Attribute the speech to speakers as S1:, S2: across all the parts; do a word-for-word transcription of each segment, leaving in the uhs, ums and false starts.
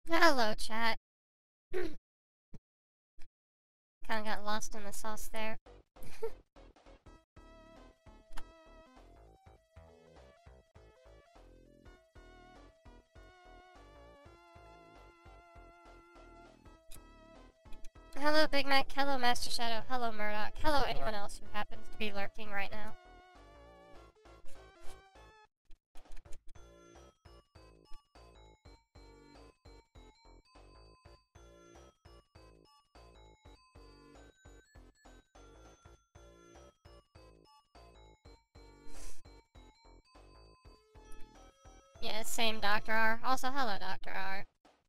S1: Hello, chat. Kinda got lost in the sauce there. Hello, Big Mac. Hello, Master Shadow. Hello, Murdoch. Hello, anyone else who happens to be lurking right now. Yeah, same Doctor R. Also, hello, Doctor R.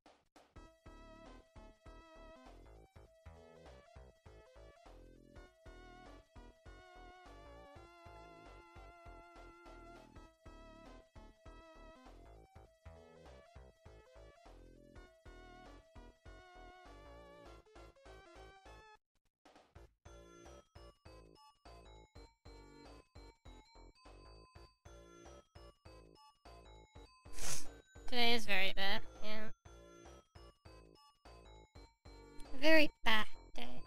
S1: Today is very bad, yeah. Very bad day.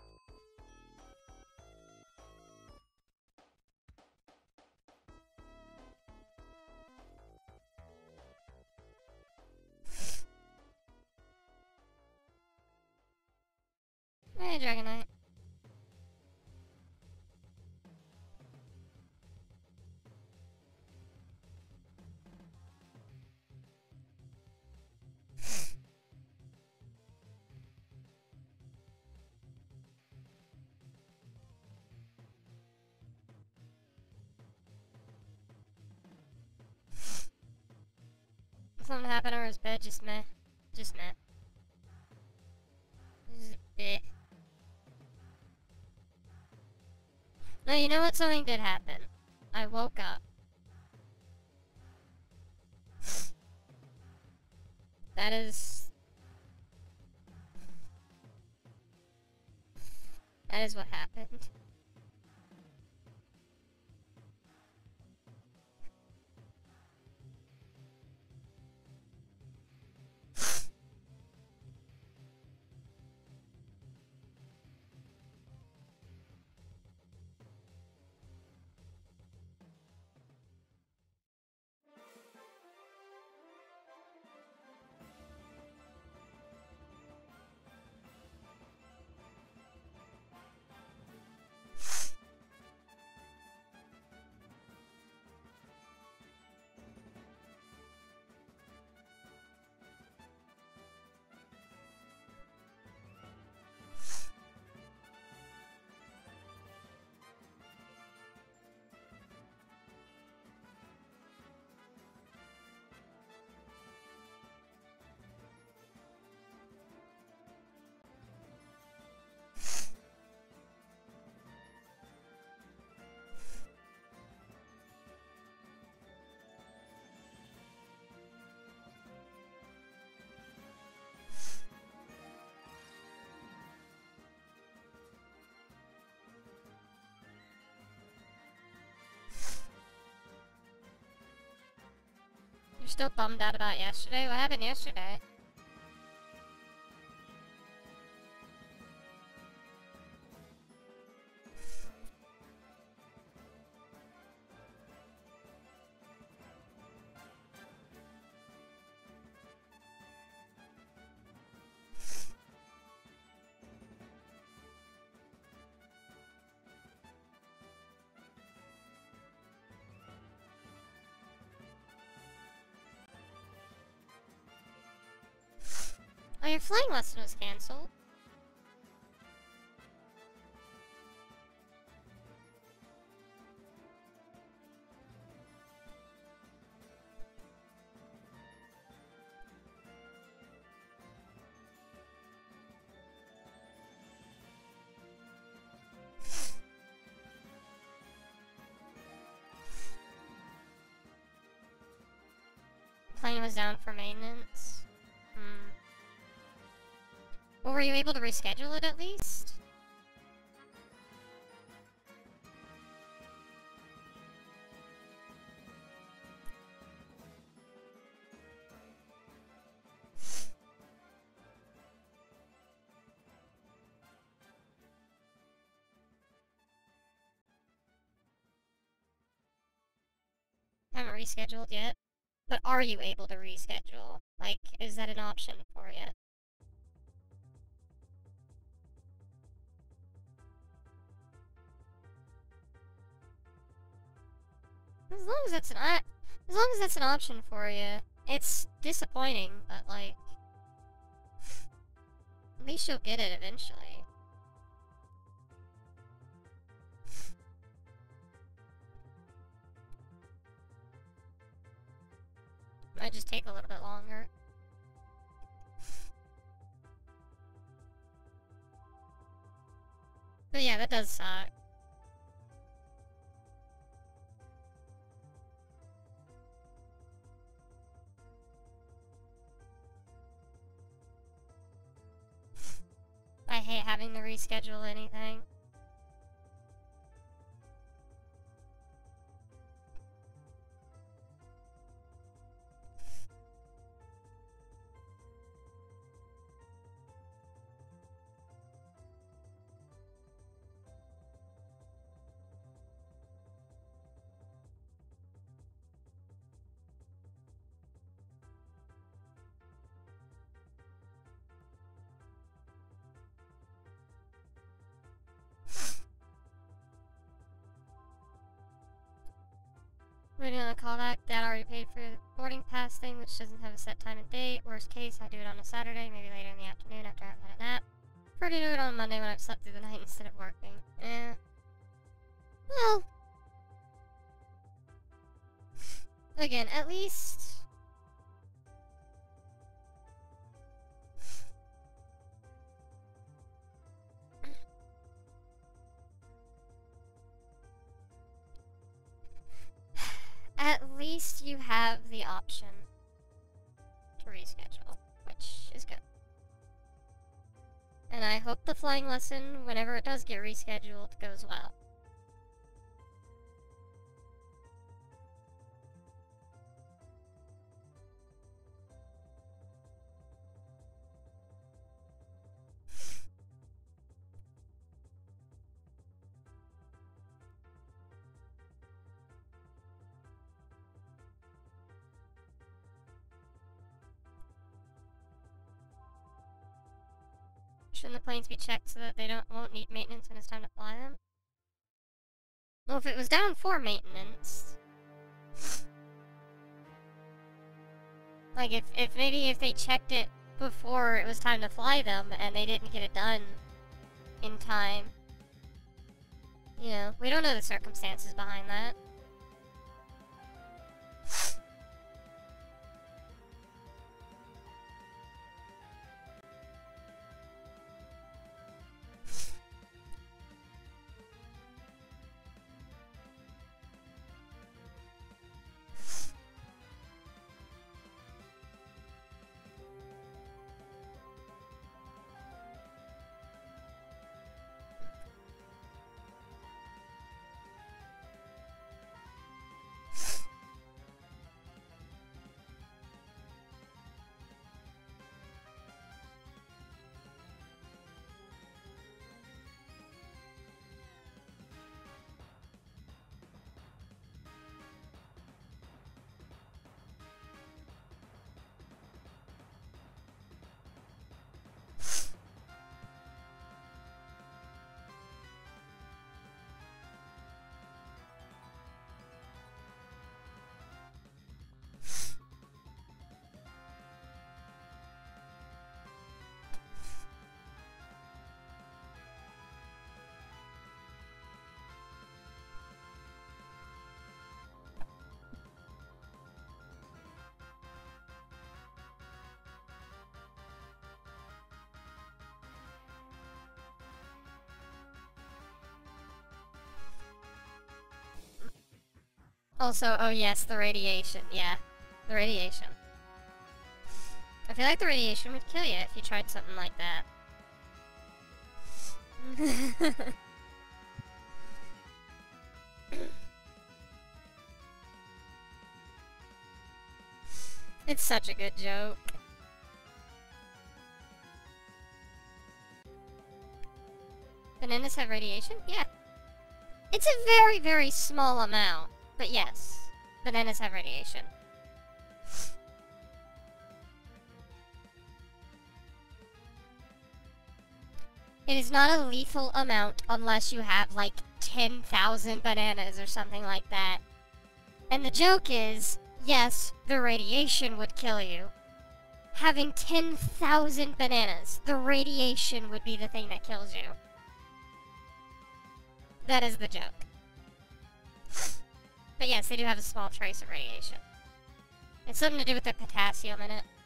S1: Hey, Dragonite. Something happened or his bed just meh. Just meh. Just bleh. No, you know what? Something did happen. I woke up. That is... That is what happened. You're still bummed out about yesterday? What happened yesterday? Oh, your flying lesson was cancelled. Plane was down for maintenance. Hmm. Well, were you able to reschedule it at least? haven't rescheduled yet. But are you able to reschedule? Like, is that an option for you? As long as that's an as long as that's an option for you. It's disappointing, but like, at least you'll get it eventually. Might just take a little bit longer. But yeah, that does suck. I hate having to reschedule anything. Waiting on a callback. Dad already paid for the boarding pass thing, which doesn't have a set time and date. Worst case, I do it on a Saturday, maybe later in the afternoon after I've had a nap. Prefer to do it on a Monday when I've slept through the night instead of working. Eh. Well. Again, at least... At least you have the option to reschedule, which is good. And I hope the flying lesson, whenever it does get rescheduled, goes well. Shouldn't the planes be checked so that they don't won't need maintenance when it's time to fly them? Well, if it was down for maintenance... Like, if, if maybe if they checked it before it was time to fly them and they didn't get it done in time. You know, we don't know the circumstances behind that. Also, oh yes, the radiation. Yeah, the radiation. I feel like the radiation would kill you if you tried something like that. It's such a good joke. Bananas have radiation? Yeah. It's a very, very small amount. But yes. bananas have radiation. It is not a lethal amount unless you have, like, ten thousand bananas or something like that. And the joke is, yes, the radiation would kill you. Having ten thousand bananas, the radiation would be the thing that kills you. That is the joke. But yes, they do have a small trace of radiation. It's something to do with the potassium in it.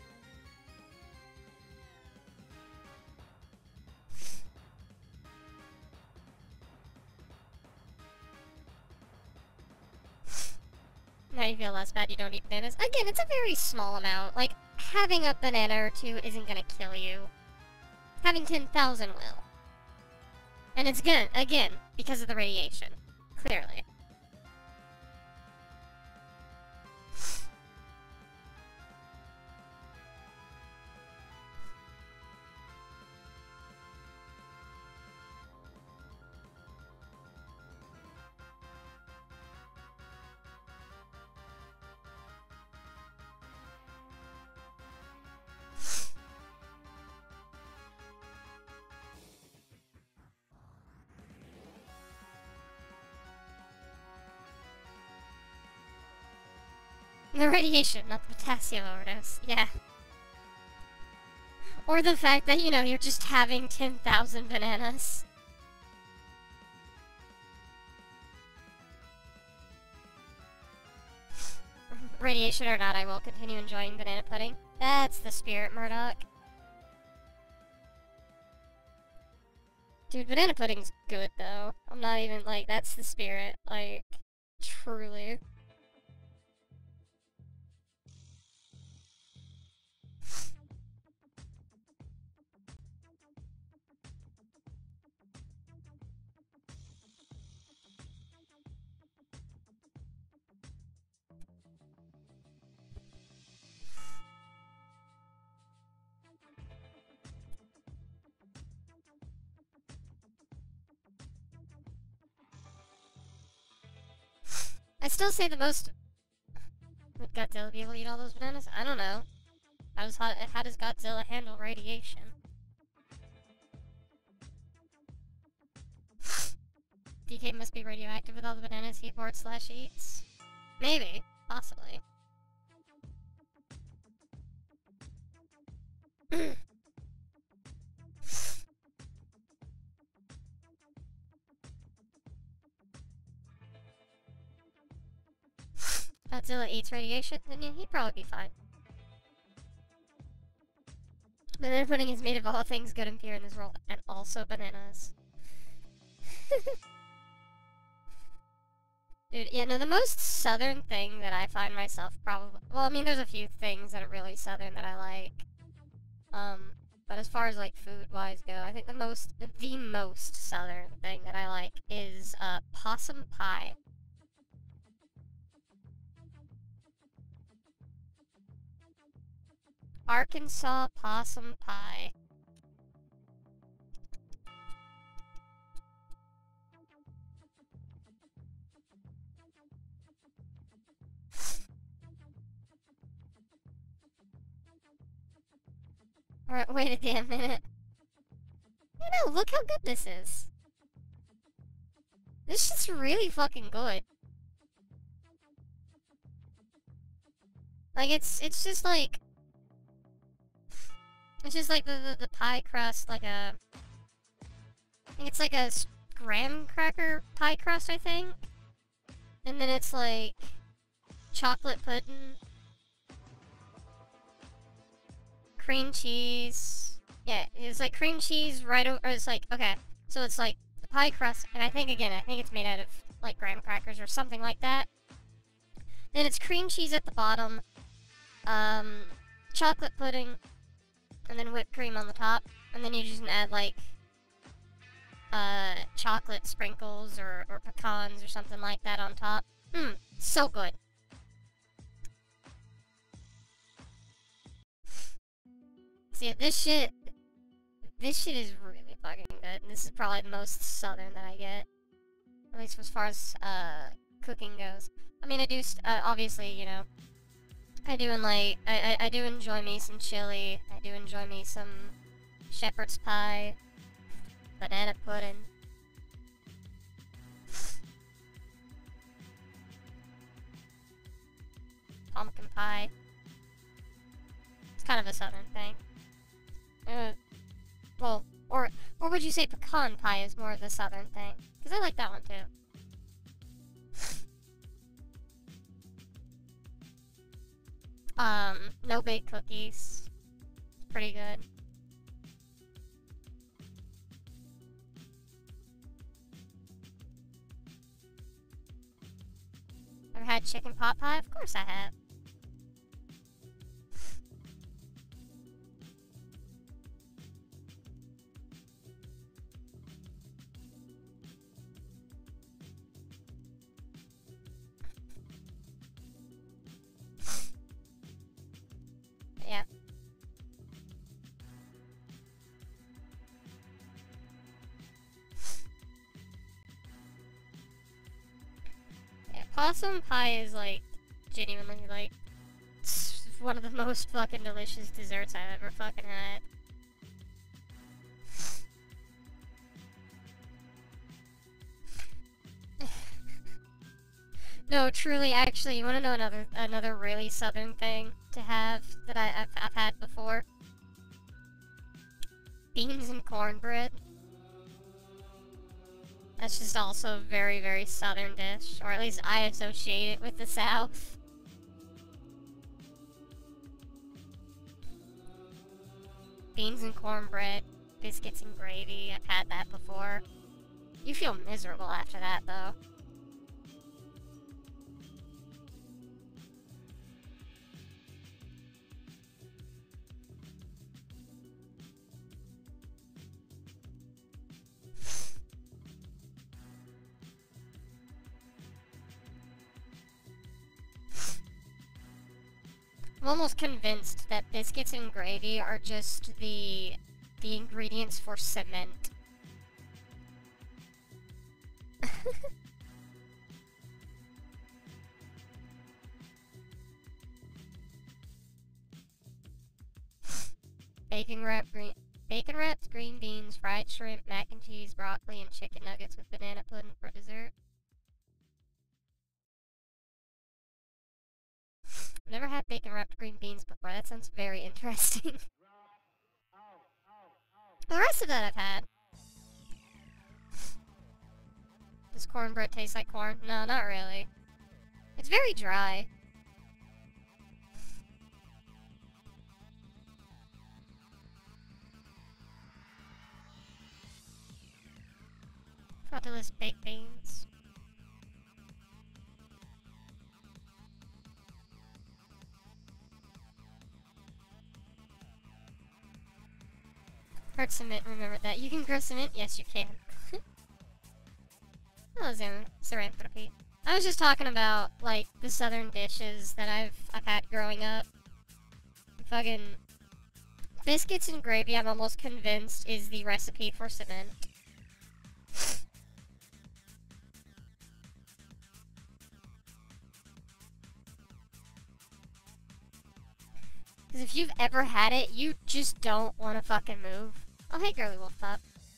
S1: Now you feel less bad you don't eat bananas. Again, it's a very small amount. Like, having a banana or two isn't gonna kill you. Having ten thousand will. And it's gonna, again, because of the radiation. Clearly. The radiation, not the potassium overdose. Yeah. Or the fact that, you know, you're just having ten thousand bananas. Radiation or not, I will continue enjoying banana pudding. That's the spirit, Murdoch. Dude, banana pudding's good, though. I'm not even, like, that's the spirit. Like, truly. I still say the most... Would Godzilla be able to eat all those bananas? I don't know. How does, how, how does Godzilla handle radiation? D K must be radioactive with all the bananas he hoards slash eats. Maybe. Possibly. Godzilla eats radiation, then yeah, he'd probably be fine. Banana pudding is made of all things good and pure in this world, and also bananas. Dude, yeah, no, the most southern thing that I find myself probably... Well, I mean, there's a few things that are really southern that I like. Um, but as far as, like, food-wise go, I think the most, the most southern thing that I like is, uh, possum pie. Arkansas possum pie. Alright, wait a damn minute. You know, look how good this is. This shit's really fucking good. Like, it's, it's just like... It's just like the, the, the pie crust, like a... I think it's like a graham cracker pie crust, I think. And then it's like... chocolate pudding. Cream cheese. Yeah, it's like cream cheese right over... Or it's like, okay. So it's like the pie crust, and I think, again, I think it's made out of like graham crackers or something like that. Then it's cream cheese at the bottom. Um, chocolate pudding. And then whipped cream on the top, and then you just add, like, uh, chocolate sprinkles or, or pecans or something like that on top. Mmm, so good. See, yeah, this shit, this shit is really fucking good, and this is probably the most southern that I get. At least as far as, uh, cooking goes. I mean, I do, st uh, obviously, you know, I do, and like, I, I, I do enjoy me some chili, I do enjoy me some shepherd's pie, banana pudding. Pumpkin pie. It's kind of a southern thing. Uh, well, or, or would you say pecan pie is more of a southern thing? Because I like that one too. Um, no bake cookies. Pretty good. Ever had chicken pot pie? Of course I have. Yeah. Yeah, possum pie is like genuinely like one of the most fucking delicious desserts I've ever fucking had. No, truly, actually, you want to know another another really southern thing to have that I, I've, I've had before? Beans and cornbread. That's just also a very, very southern dish, or at least I associate it with the South. Beans and cornbread, biscuits and gravy, I've had that before. You feel miserable after that, though. I'm almost convinced that biscuits and gravy are just the the ingredients for cement. Bacon wrapped green bacon wrapped green beans, fried shrimp, mac and cheese, broccoli, and chicken nuggets with banana pudding for dessert. I've never had bacon wrapped green beans before. That sounds very interesting. The rest of that I've had. Does cornbread taste like corn? No, not really. It's very dry. Forgot to list baked beans. Heard cement, remember that. You can grow cement? Yes, you can. Oh, Zoranthropy. I was just talking about, like, the southern dishes that I've, I've had growing up. Fucking biscuits and gravy, I'm almost convinced, is the recipe for cement. Because if you've ever had it, you just don't want to fucking move. Oh, hey, girly wolf pup.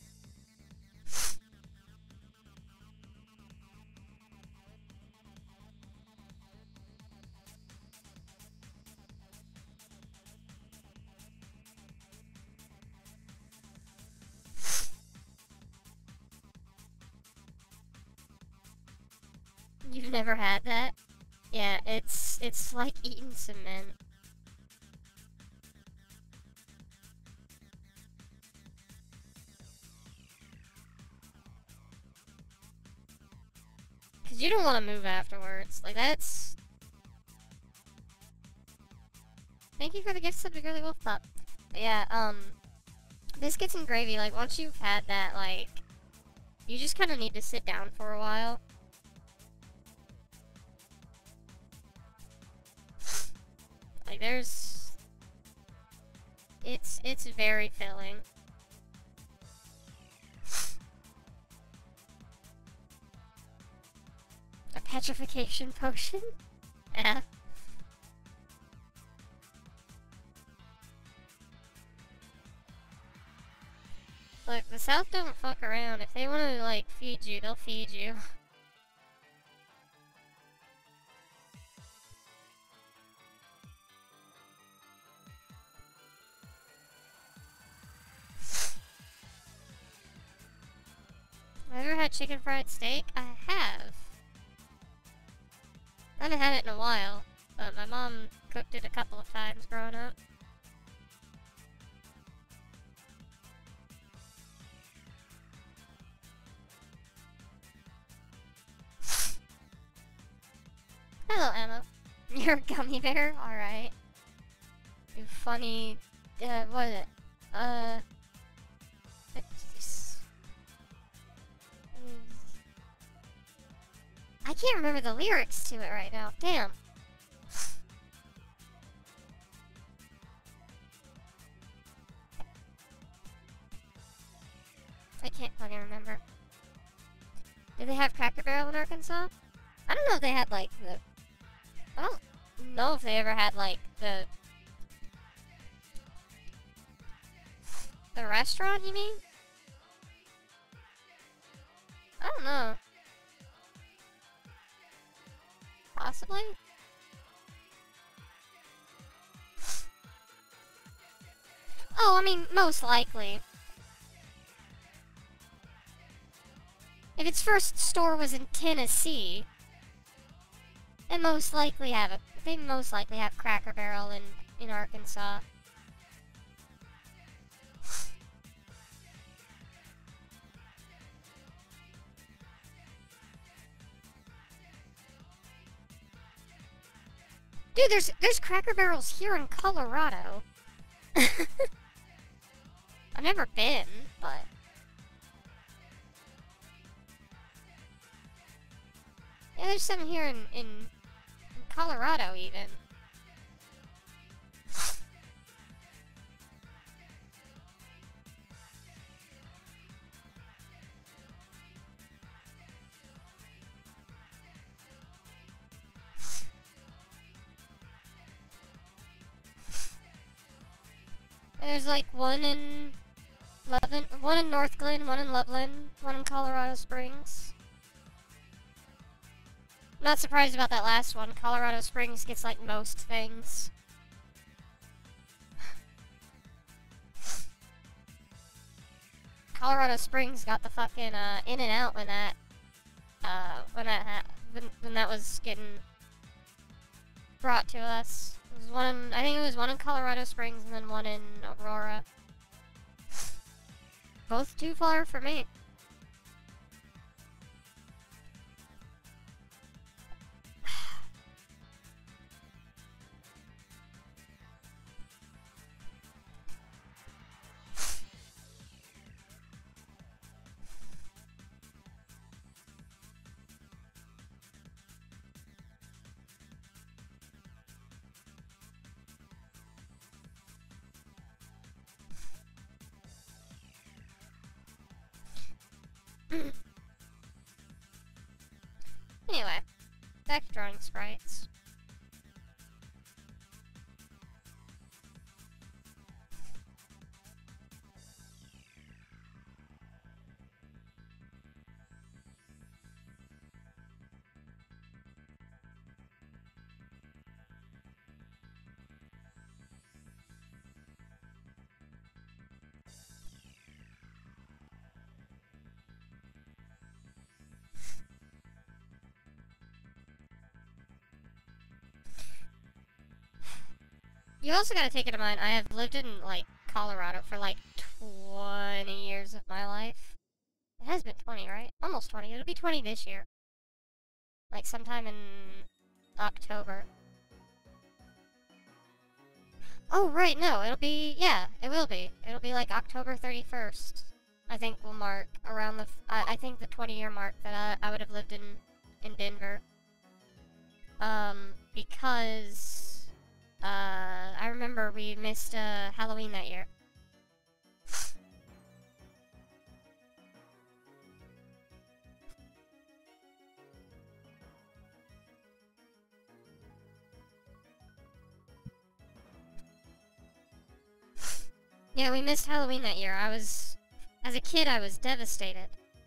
S1: You've never had that? Yeah, it's it's like eating cement. Cause you don't want to move afterwards. Like that's. Thank you for the gift sub to Girly Wolf Pup. But yeah, um, biscuits and gravy. Like once you've had that, like, you just kind of need to sit down for a while. Like there's, it's it's very filling. I've had petrification potion. Yeah. Look, the South don't fuck around. If they want to, like, feed you, they'll feed you. Have I ever had chicken fried steak? I have. I haven't had it in a while, but my mom cooked it a couple of times growing up. Hello, Emma. You're a gummy bear? Alright. You funny... Uh, what is it? Uh... It's, I can't remember the lyrics to it right now. Damn. I can't fucking remember. Did they have Cracker Barrel in Arkansas? I don't know if they had, like, the... I don't know if they ever had, like, the... The restaurant, you mean? I don't know. Possibly? Oh, I mean, most likely. If its first store was in Tennessee, they most likely have a, they most likely have Cracker Barrel in, in Arkansas. Dude, there's there's Cracker Barrels here in Colorado. I've never been, but yeah, there's some here in in, in Colorado even. There's like one in Loveland, one in North Glen, one in Loveland, one in Colorado Springs. I'm not surprised about that last one. Colorado Springs gets like most things. Colorado Springs got the fucking uh, In and Out when that uh, when that ha when, when that was getting brought to us. It was one in, I think it was one in Colorado Springs and then one in Aurora. Both too far for me. Anyway, back to drawing sprites. You also gotta take into mind, I have lived in, like, Colorado for, like, twenty years of my life. It has been twenty, right? Almost twenty. It'll be twenty this year. Like, sometime in October. Oh, right, no, it'll be, yeah, it will be. It'll be, like, October thirty-first. I think will mark around the, I, I think the twenty year mark that I, I would have lived in, in Denver. Um, because... Uh, I remember we missed, uh, Halloween that year. Yeah, we missed Halloween that year. I was... As a kid, I was devastated.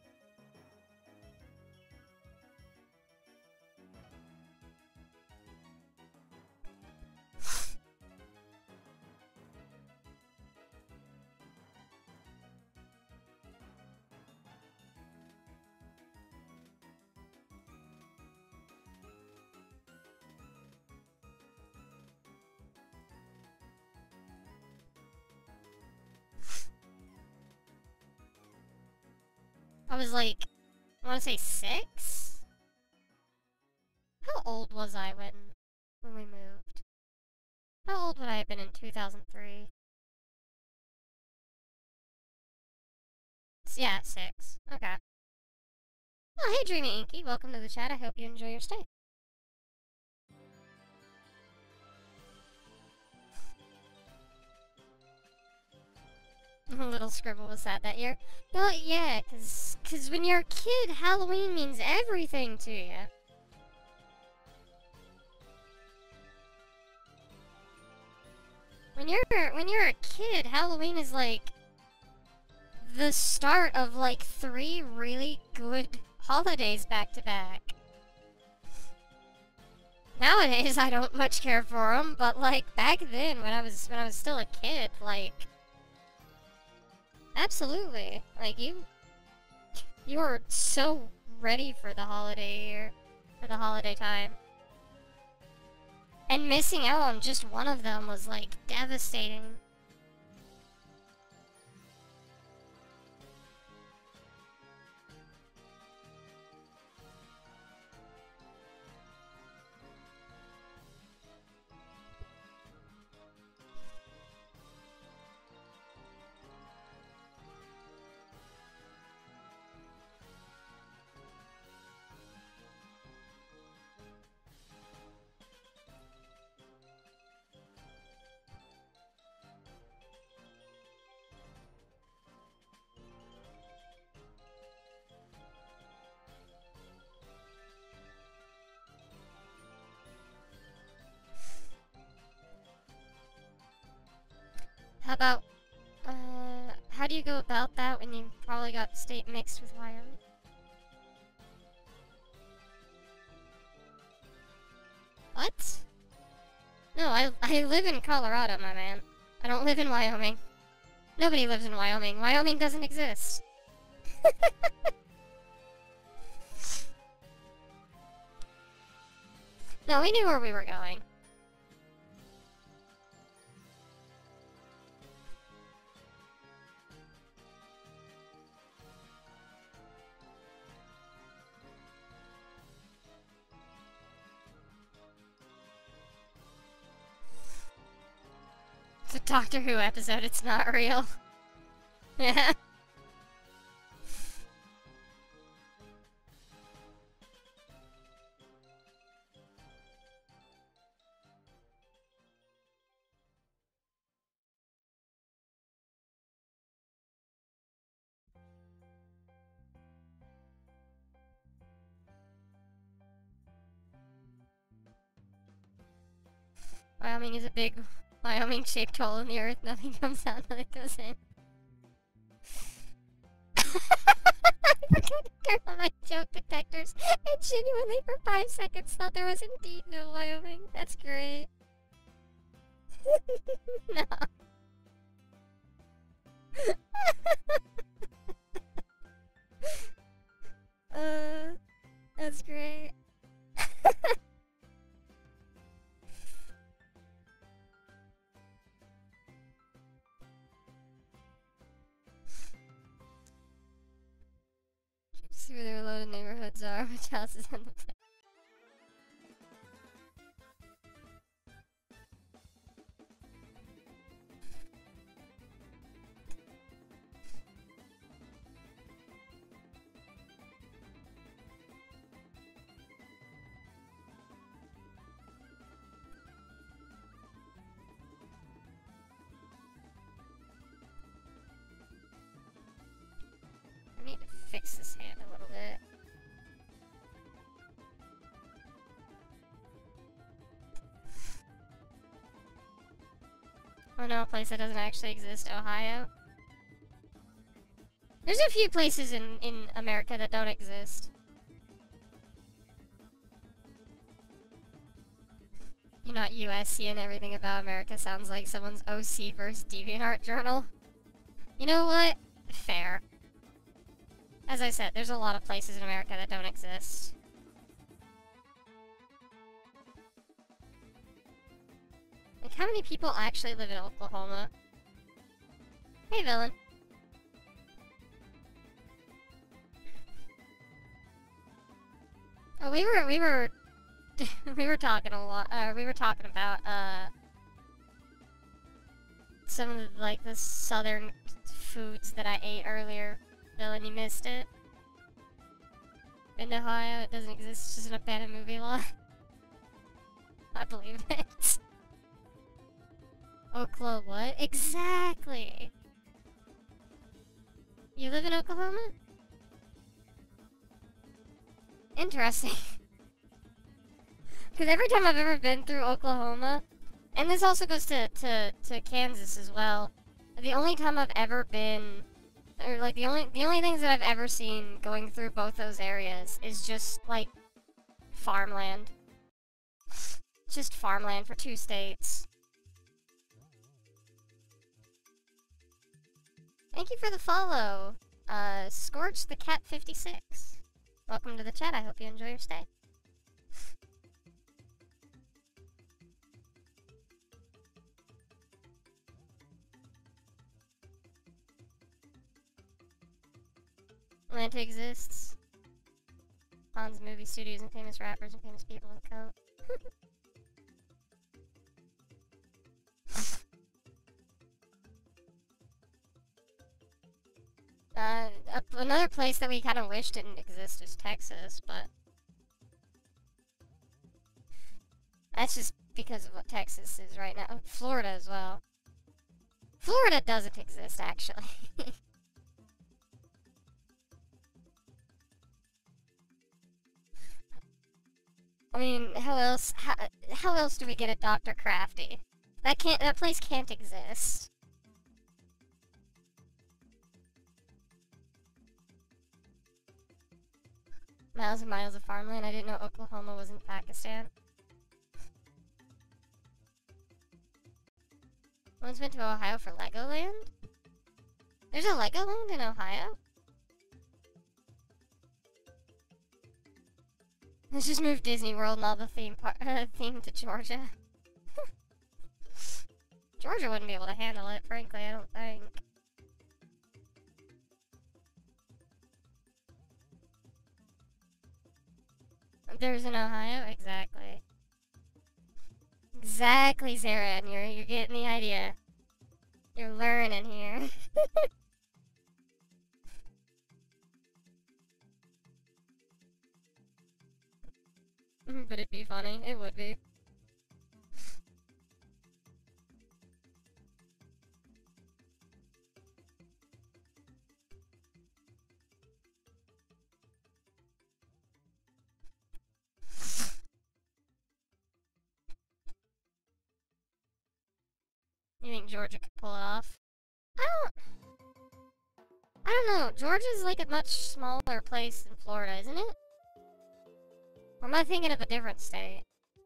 S1: I was like, I want to say six? How old was I when when we moved? How old would I have been in two thousand three? Yeah, six. Okay. Oh, hey Dreamy Inky, welcome to the chat. I hope you enjoy your stay. Little Scribble was sad that year. Well, yeah, cause, cause when you're a kid, Halloween means everything to you. When you're when you're a kid, Halloween is like the start of like three really good holidays back to back. Nowadays, I don't much care for them, but like back then, when I was when I was still a kid, like absolutely, like you, you were so ready for the holiday year, for the holiday time. And missing out on just one of them was, like, devastating. How about, uh, how do you go about that when you probably got state mixed with Wyoming? What? No, I, I live in Colorado, my man. I don't live in Wyoming. Nobody lives in Wyoming. Wyoming doesn't exist. No, we knew where we were going. It's a Doctor Who episode, it's not real. Yeah. Wyoming is a big Wyoming-shaped hole in the earth. Nothing comes out, nothing goes in. I forgot to turn on my joke detectors and genuinely for five seconds thought there was indeed no Wyoming. That's great. No. uh, that's great. See where their loaded neighborhoods are, which houses on the place. I need to fix this hand a little bit. Oh no, a place that doesn't actually exist, Ohio. There's a few places in, in America that don't exist. You're not U S C and everything about America sounds like someone's O C versus DeviantArt journal. You know what? Fair. As I said, there's a lot of places in America that don't exist. Like, how many people actually live in Oklahoma? Hey, villain. Oh, we were, we were, we were talking a lot, uh, we were talking about, uh, some of, the, like, the southern foods that I ate earlier. Villain, you missed it. In Ohio, it doesn't exist, it's just an abandoned movie lot. I believe it. Oklahoma, what? Exactly! You live in Oklahoma? Interesting. Because every time I've ever been through Oklahoma, and this also goes to, to, to Kansas as well, the only time I've ever been, or like the only, the only things that I've ever seen going through both those areas is just, like, farmland. Just farmland for two states. Thank you for the follow, uh, Scorch the Cat fifty-six. Welcome to the chat, I hope you enjoy your stay. Atlanta exists. Hans movie studios and famous rappers and famous people in coat. uh, another place that we kind of wish didn't exist is Texas, but that's just because of what Texas is right now. Florida as well. Florida doesn't exist, actually. I mean, how else, how, how else do we get a Doctor Crafty? That can't, that place can't exist. Miles and miles of farmland. I didn't know Oklahoma was in Pakistan. One's been to Ohio for Legoland? There's a Legoland in Ohio? Let's just move Disney World and all the theme par uh, theme to Georgia. Georgia wouldn't be able to handle it, frankly, I don't think. There's an Ohio? Exactly. Exactly, Zara, and you're, you're getting the idea. You're learning here. But it'd be funny. It would be. You think Georgia could pull it off? I don't... I don't know. Georgia's like a much smaller place than Florida, isn't it? Or am I thinking of a different state?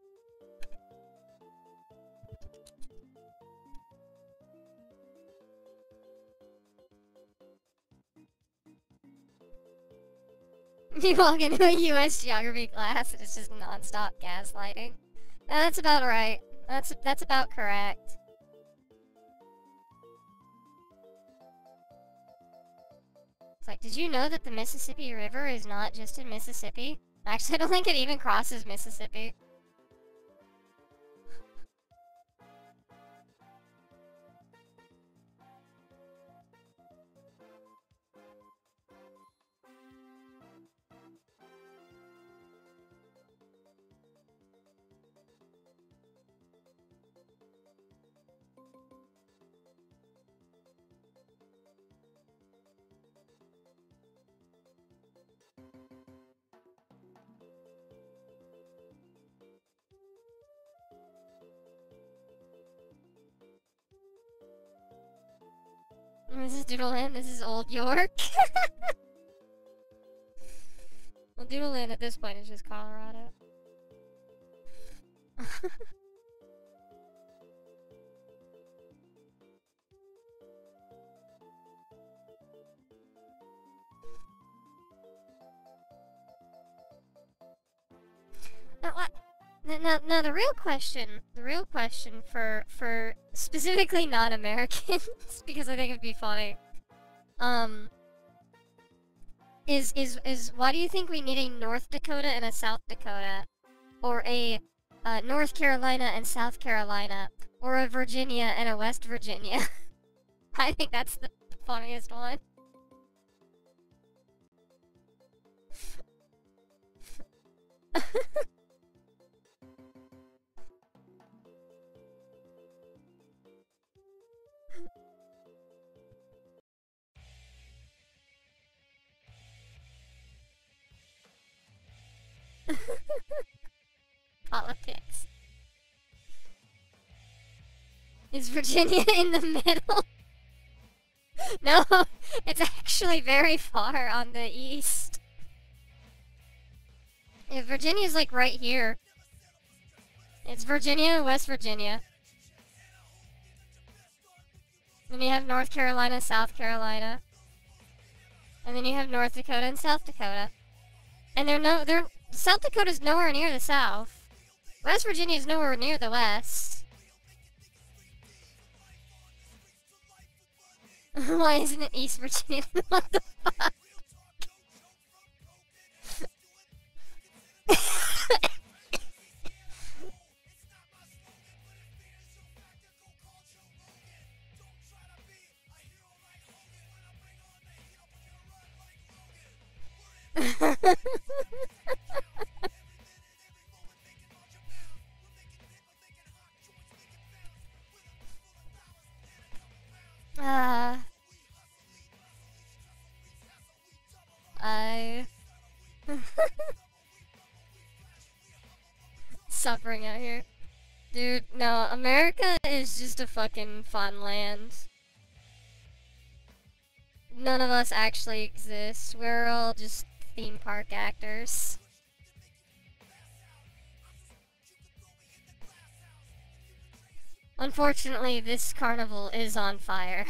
S1: You walk into a U S geography class and it's just non-stop gaslighting. No, that's about right. That's that's about correct. It's like, did you know that the Mississippi River is not just in Mississippi? Actually, I don't think it even crosses Mississippi. This is Doodleland, this is Old York. Well, Doodleland at this point is just Colorado. Now, what? Now, now, the real question, the real question for, for specifically non-Americans, because I think it'd be funny, um, is, is, is, why do you think we need a North Dakota and a South Dakota? Or a, uh, North Carolina and South Carolina? Or a Virginia and a West Virginia? I think that's the funniest one. Politics. Is Virginia in the middle? No, it's actually very far on the east. Yeah, Virginia's like right here. It's Virginia, West Virginia. Then you have North Carolina, South Carolina. And then you have North Dakota and South Dakota. And they're no, they're, South Dakota's nowhere near the South. West Virginia's nowhere near the West. Why isn't it East Virginia? What the fuck? uh, I suffering out here. Dude, no, America is just a fucking fun land. None of us actually exist. We're all just theme park actors. Unfortunately, this carnival is on fire.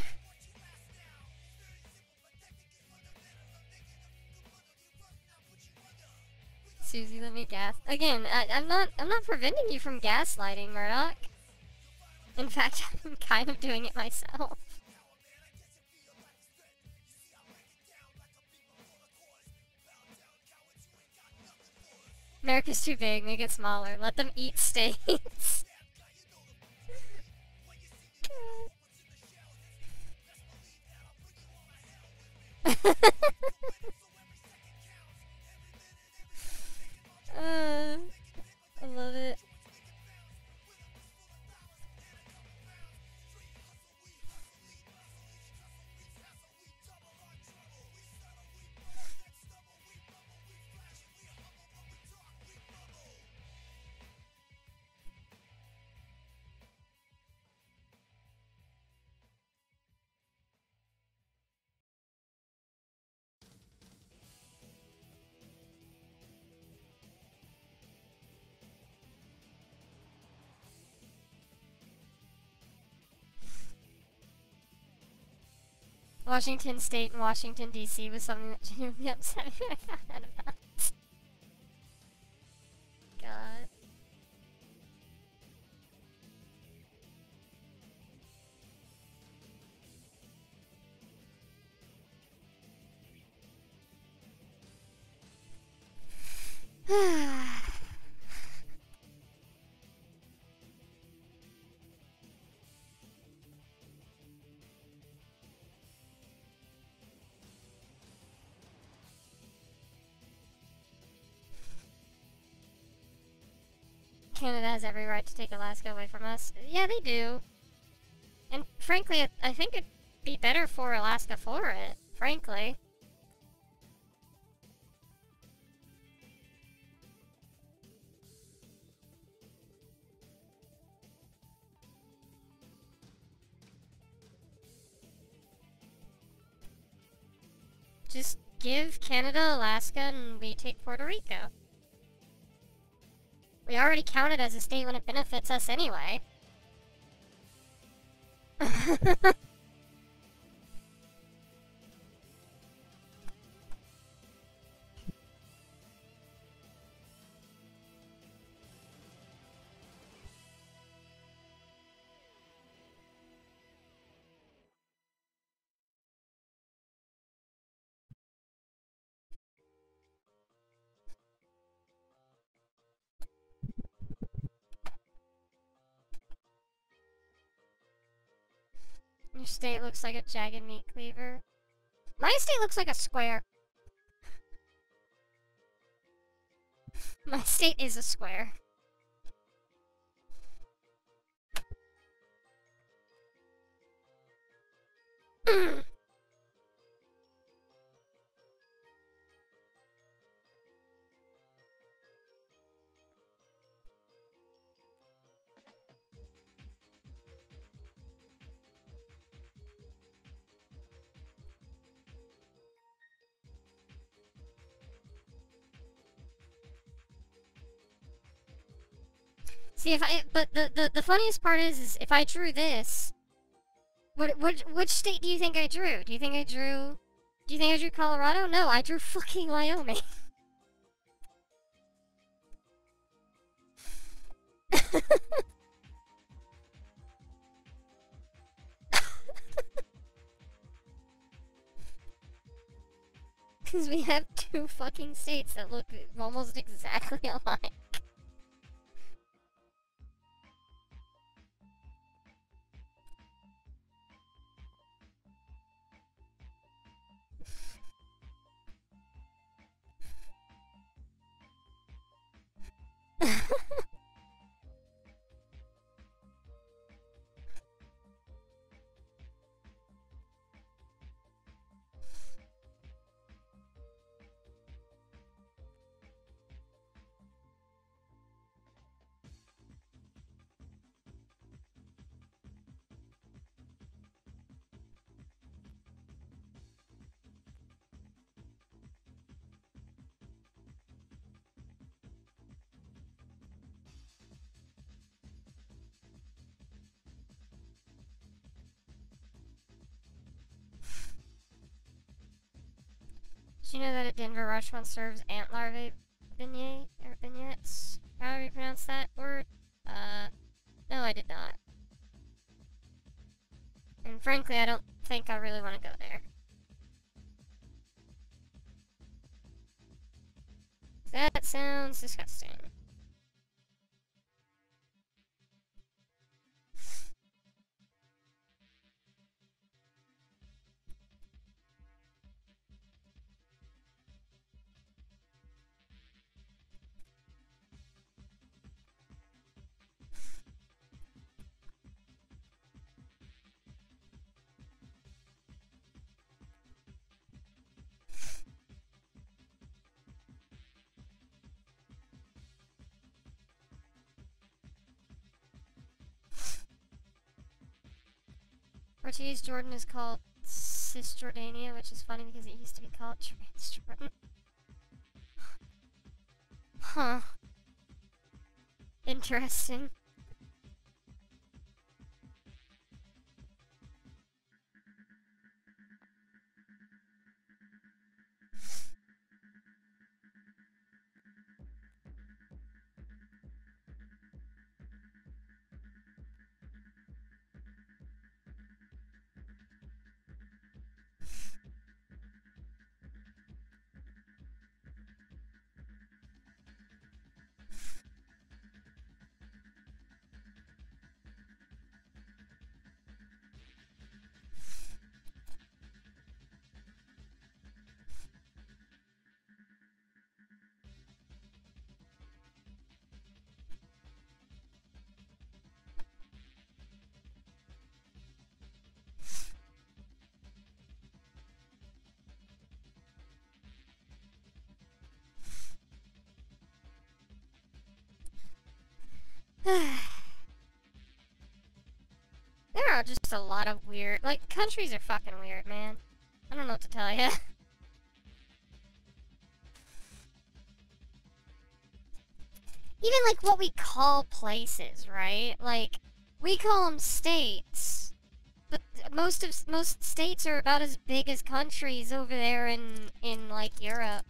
S1: Susie, let me gas. Again, I, I'm not. I'm not preventing you from gaslighting, Murdoch. In fact, I'm kind of doing it myself. America's too big. Make it smaller. Let them eat states. uh, I love it. Washington State and Washington, D C was something that genuinely upset me when I found out about. God. Canada has every right to take Alaska away from us. Yeah, they do. And frankly, I think it'd be better for Alaska for it, frankly. Just give Canada, Alaska, and we take Puerto Rico. We already count it as a state when it benefits us anyway. Your state looks like a jagged meat cleaver. My state looks like a square. My state is a square. See, if I, but the, the, the funniest part is, is if I drew this, what, what, which state do you think I drew? Do you think I drew, do you think I drew Colorado? No, I drew fucking Wyoming. Because we have two fucking states that look almost exactly alike. Did you know that at Denver, restaurant serves ant larvae beignet, or beignets? How do you pronounce that word? Uh, no, I did not. And frankly, I don't think I really want to go there. That sounds disgusting. Portuguese Jordan is called Cisjordania, which is funny because it used to be called Transjordan. Huh. Interesting. There are just a lot of weird, like, countries are fucking weird, man. I don't know what to tell you. even like what we call places, right? Like, we call them states, but most of most states are about as big as countries over there in in like Europe.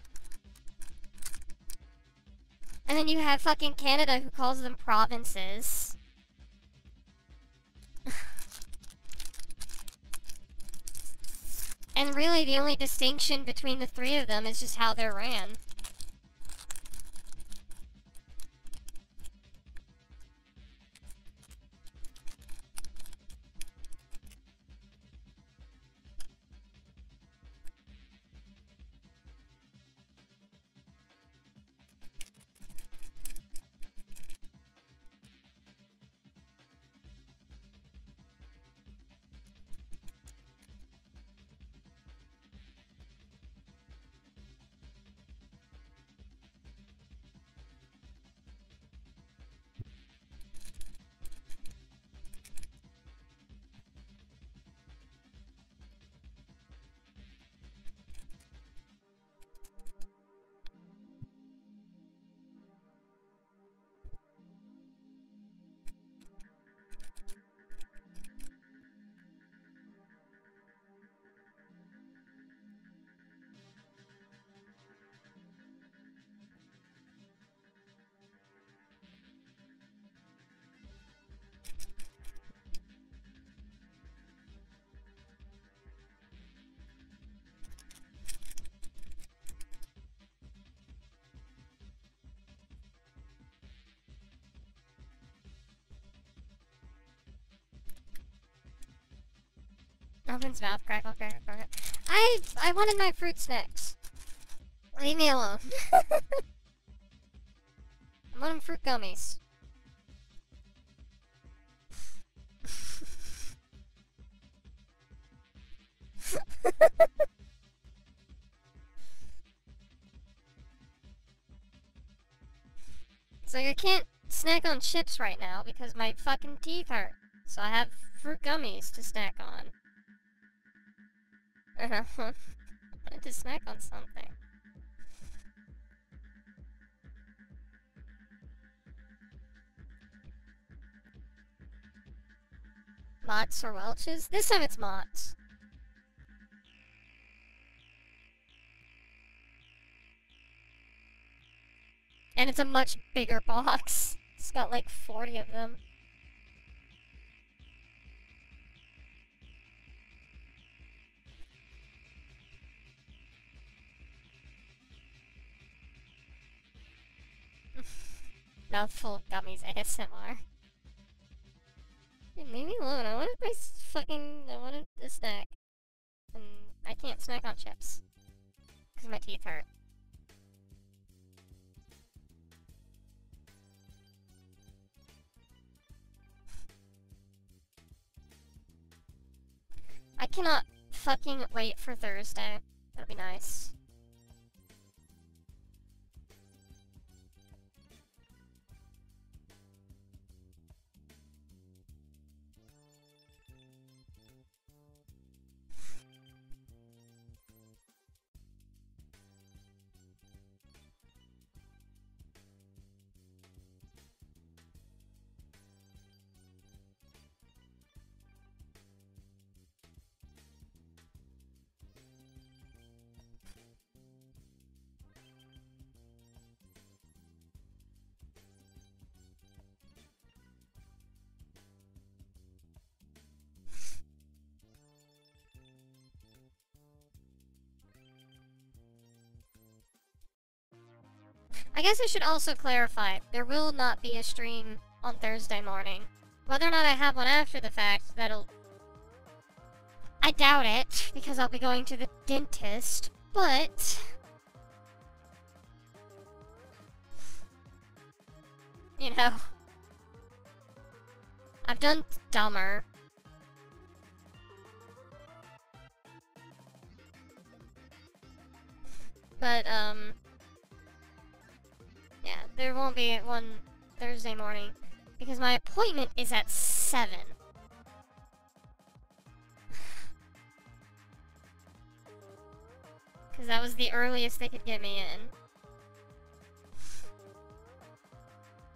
S1: And then you have fucking Canada who calls them provinces. And really the only distinction between the three of them is just how they're ran. Open's mouth, crackle, crackle, crackle. I I wanted my fruit snacks. Leave me alone. I want them fruit gummies. It's like I can't snack on chips right now because my fucking teeth hurt. So I have fruit gummies to snack on. I wanted to snack on something. Mott's or Welch's? This time it's Mott's. And it's a much bigger box. It's got like forty of them. Mouthful of gummies A S M R. Dude, leave me alone. I wanted my fucking... I wanted a snack. And I can't snack on chips. Because my teeth hurt. I cannot fucking wait for Thursday. That'll be nice. I guess I should also clarify, there will not be a stream on Thursday morning. Whether or not I have one after the fact, that'll... I doubt it, because I'll be going to the dentist, but... You know... I've done dumber. But, um... yeah, there won't be one Thursday morning, because my appointment is at seven. Because that was the earliest they could get me in.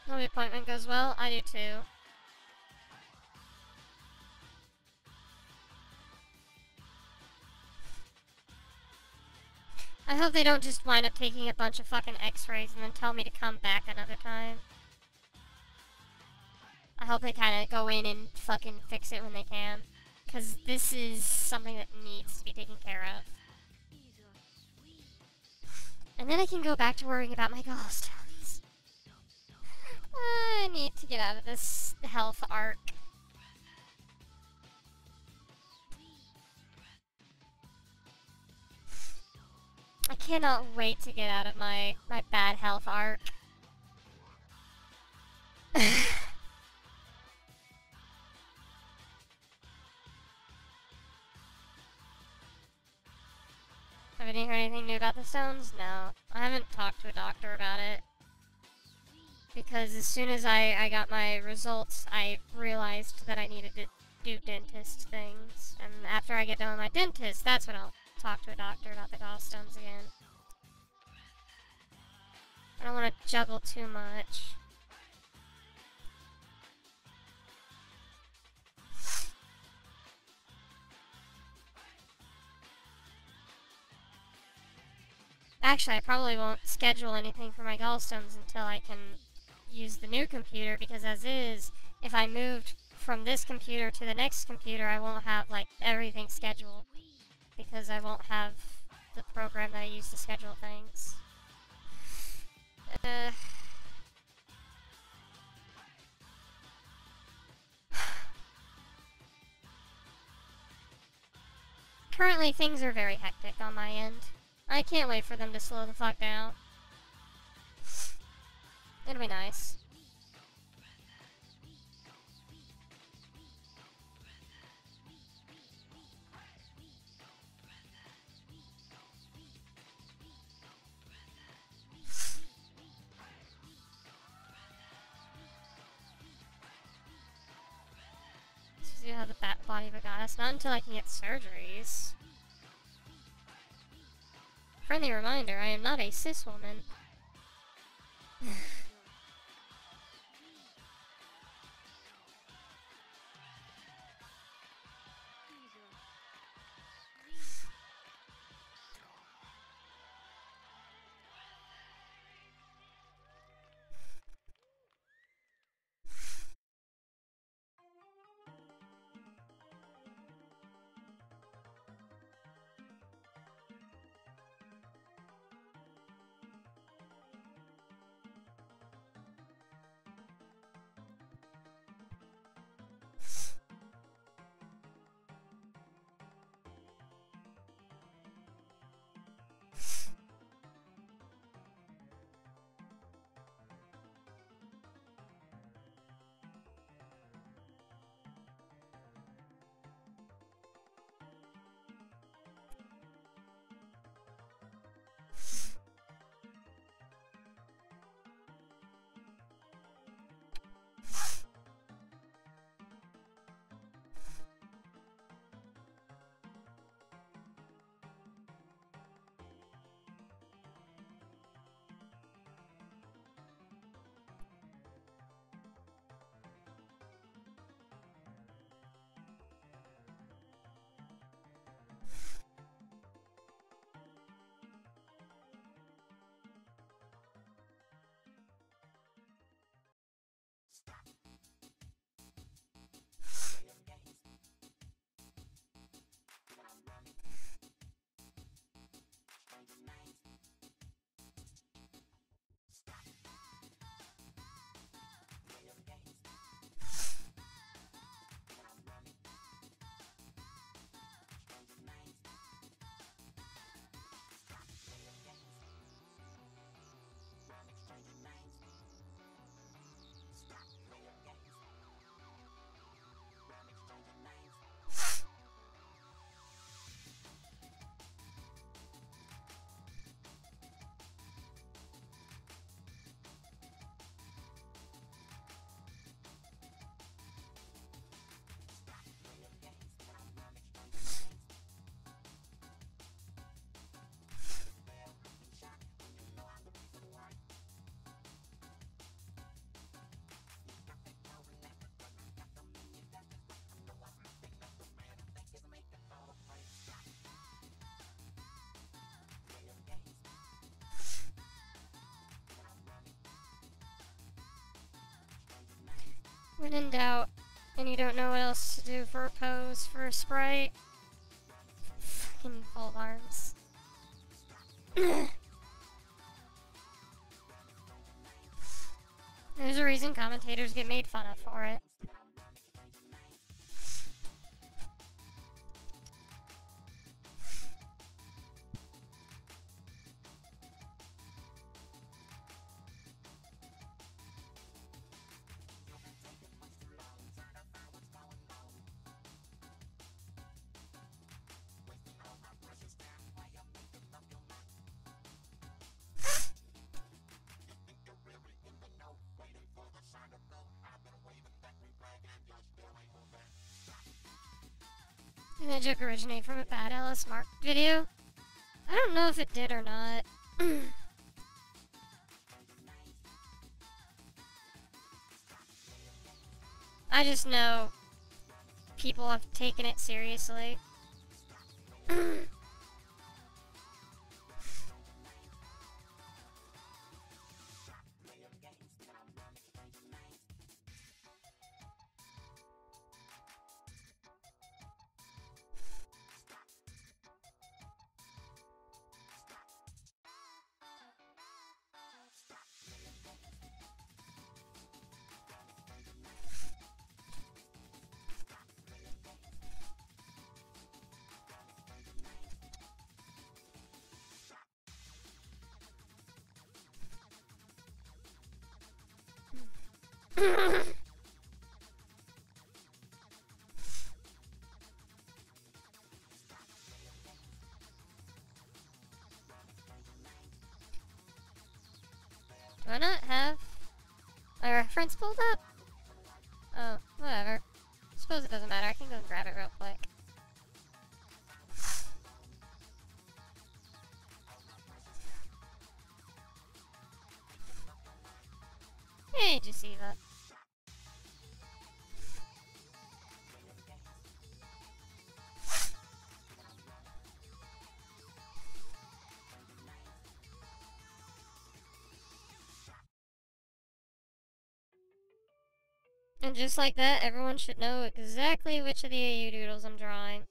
S1: Hope the appointment goes well. I do too. I hope they don't just wind up taking a bunch of fucking x-rays and then tell me to come back another time. I hope they kind of go in and fucking fix it when they can. Because this is something that needs to be taken care of. And then I can go back to worrying about my gallstones. I need to get out of this health arc. I cannot wait to get out of my, my bad health arc. Have you heard anything new about the stones? No. I haven't talked to a doctor about it. Because as soon as I, I got my results, I realized that I needed to do dentist things. And after I get done with my dentist, that's when I'll talk to a doctor about the gallstones again. I don't want to juggle too much. Actually, I probably won't schedule anything for my gallstones until I can use the new computer, because as is, if I moved from this computer to the next computer, I won't have, like, everything scheduled. Because I won't have the program that I use to schedule things. Uh... Currently, things are very hectic on my end. I can't wait for them to slow the fuck down. It'll be nice. See how the bat body of a goddess. Not until I can get surgeries. Friendly reminder, I am not a cis woman. When in doubt, and you don't know what else to do for a pose for a sprite, fucking Volt Arms. There's a reason commentators get made fun of for it. Did that joke originate from a bad Alice Mark video? I don't know if it did or not. I just know people have taken it seriously. Do I not have my reference pulled up? Oh, whatever. Suppose it doesn't matter. I can go grab it real quick. Hey, did you see that? And just like that, everyone should know exactly which of the A U doodles I'm drawing.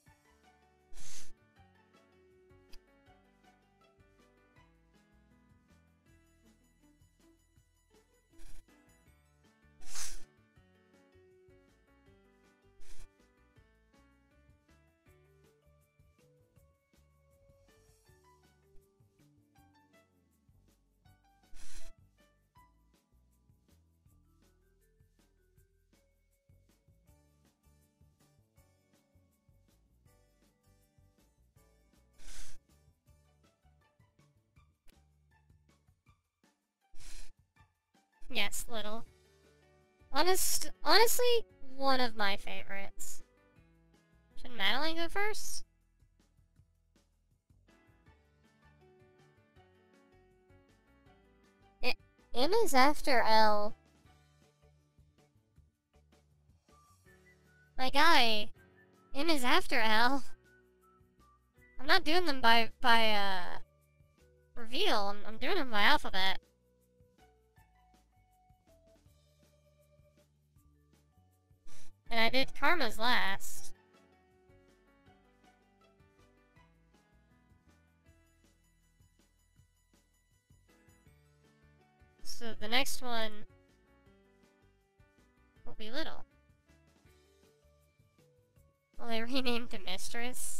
S1: Yes, little. Honest, honestly, one of my favorites. Should Madeline go first? I M is after L. My guy, M is after L. I'm not doing them by, by, uh, reveal. I'm, I'm doing them by alphabet. And I did Karma's last. So the next one will be Little. Well, they renamed to Mistress.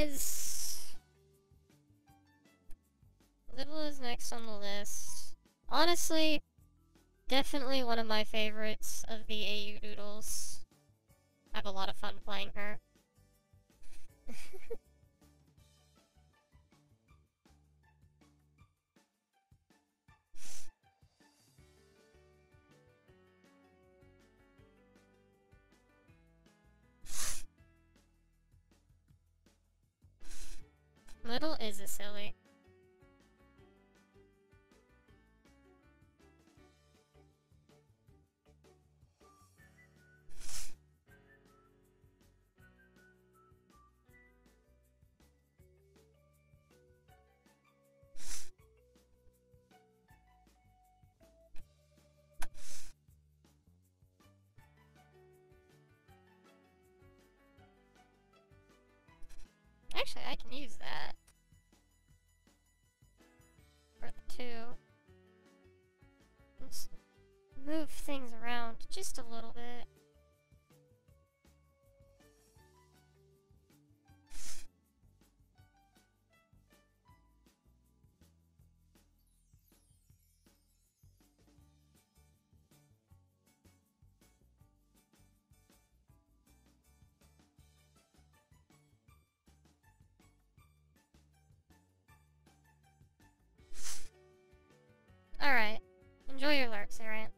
S1: is... Little is next on the list. Honestly, definitely one of my favorites of the A U Doodles. I have a lot of fun playing her. Little is a silly. Actually, I can use that. For the two. Let's move things around just a little bit. Alright. Enjoy your lurks, Arant.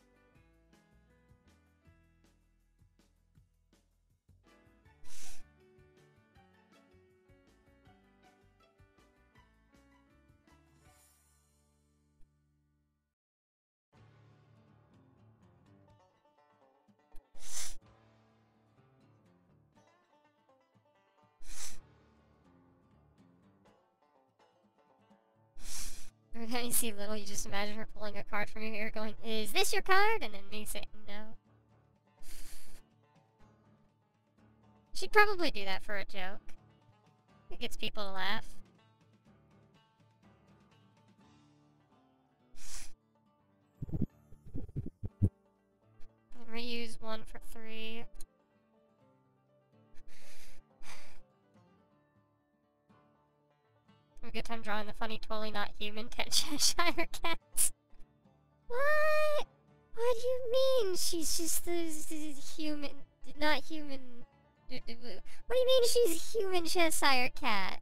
S1: Every time you see Little, you just imagine her pulling a card from your ear going, "Is this your card?" And then me saying no. She'd probably do that for a joke. It gets people to laugh. And reuse one for three. Have a good time drawing the funny, totally not human ten Cheshire cats. What? What do you mean she's just the, the human, not human? What do you mean she's a human Cheshire cat?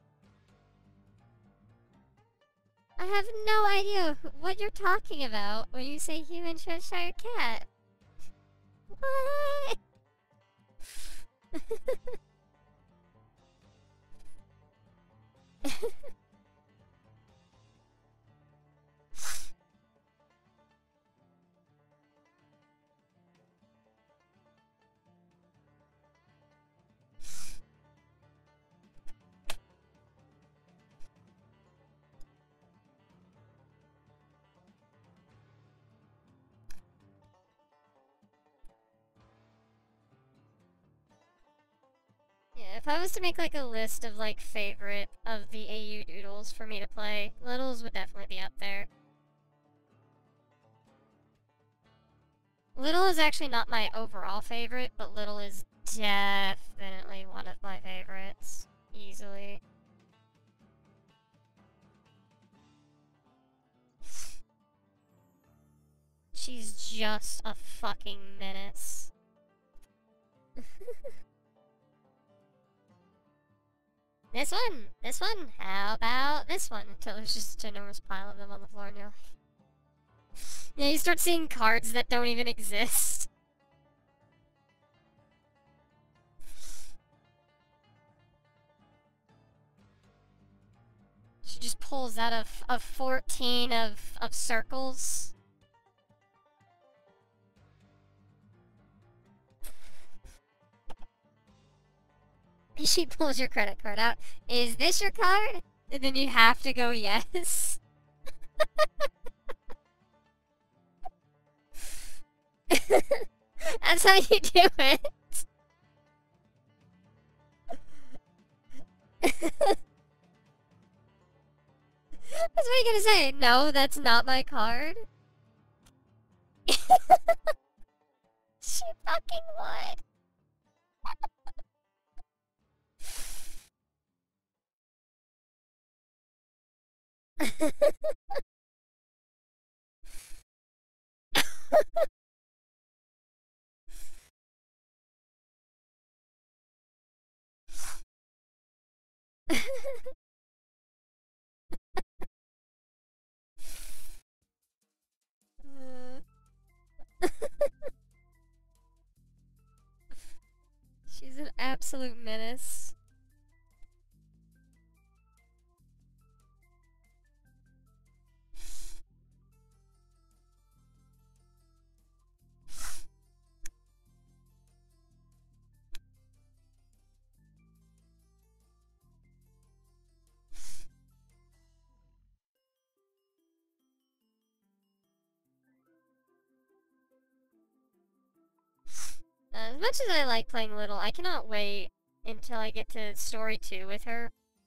S1: I have no idea what you're talking about when you say human Cheshire cat. What? Yeah, if I was to make like a list of like favorite of the A U Doodles for me to play, Littles would definitely be up there. Little is actually not my overall favorite, but Little is definitely one of my favorites. Easily. She's just a fucking menace. This one! This one! How about this one? Until there's just an enormous pile of them on the floor and you're like... Yeah, you start seeing cards that don't even exist. She just pulls out of, of fourteen of, of circles. She pulls your credit card out. Is this your card? And then you have to go yes. That's how you do it. That's what you're gonna say. No, that's not my card. She fucking would. She's an absolute menace. As much as I like playing Little, I cannot wait until I get to story two with her.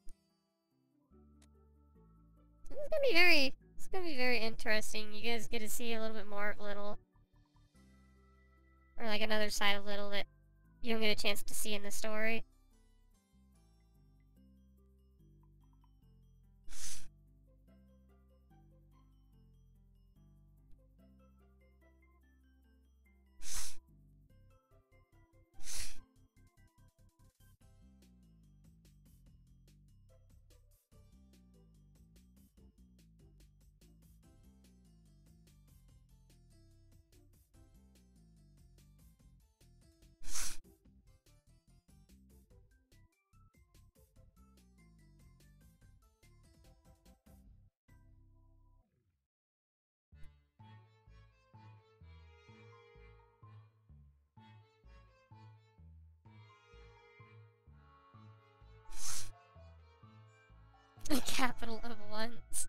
S1: It's gonna be very, it's gonna be very interesting. You guys get to see a little bit more of Little. Or like another side of Little that you don't get a chance to see in the story. The capital of once.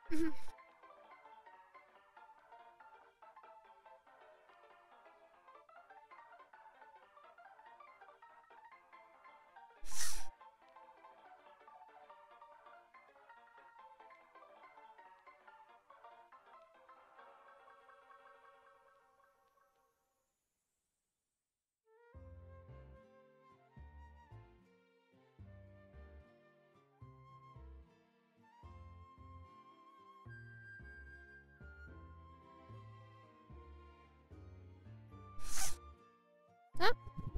S1: Oh.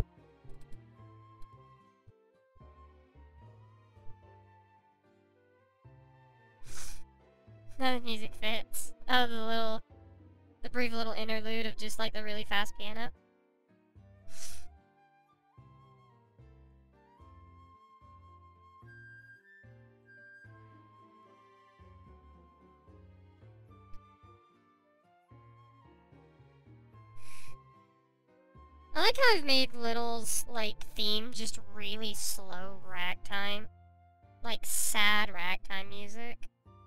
S1: Now the music fits. Oh, the little, the brief little interlude of just like the really fast piano. I like how I've made Little's, like, theme just really slow ragtime. Like, sad ragtime music.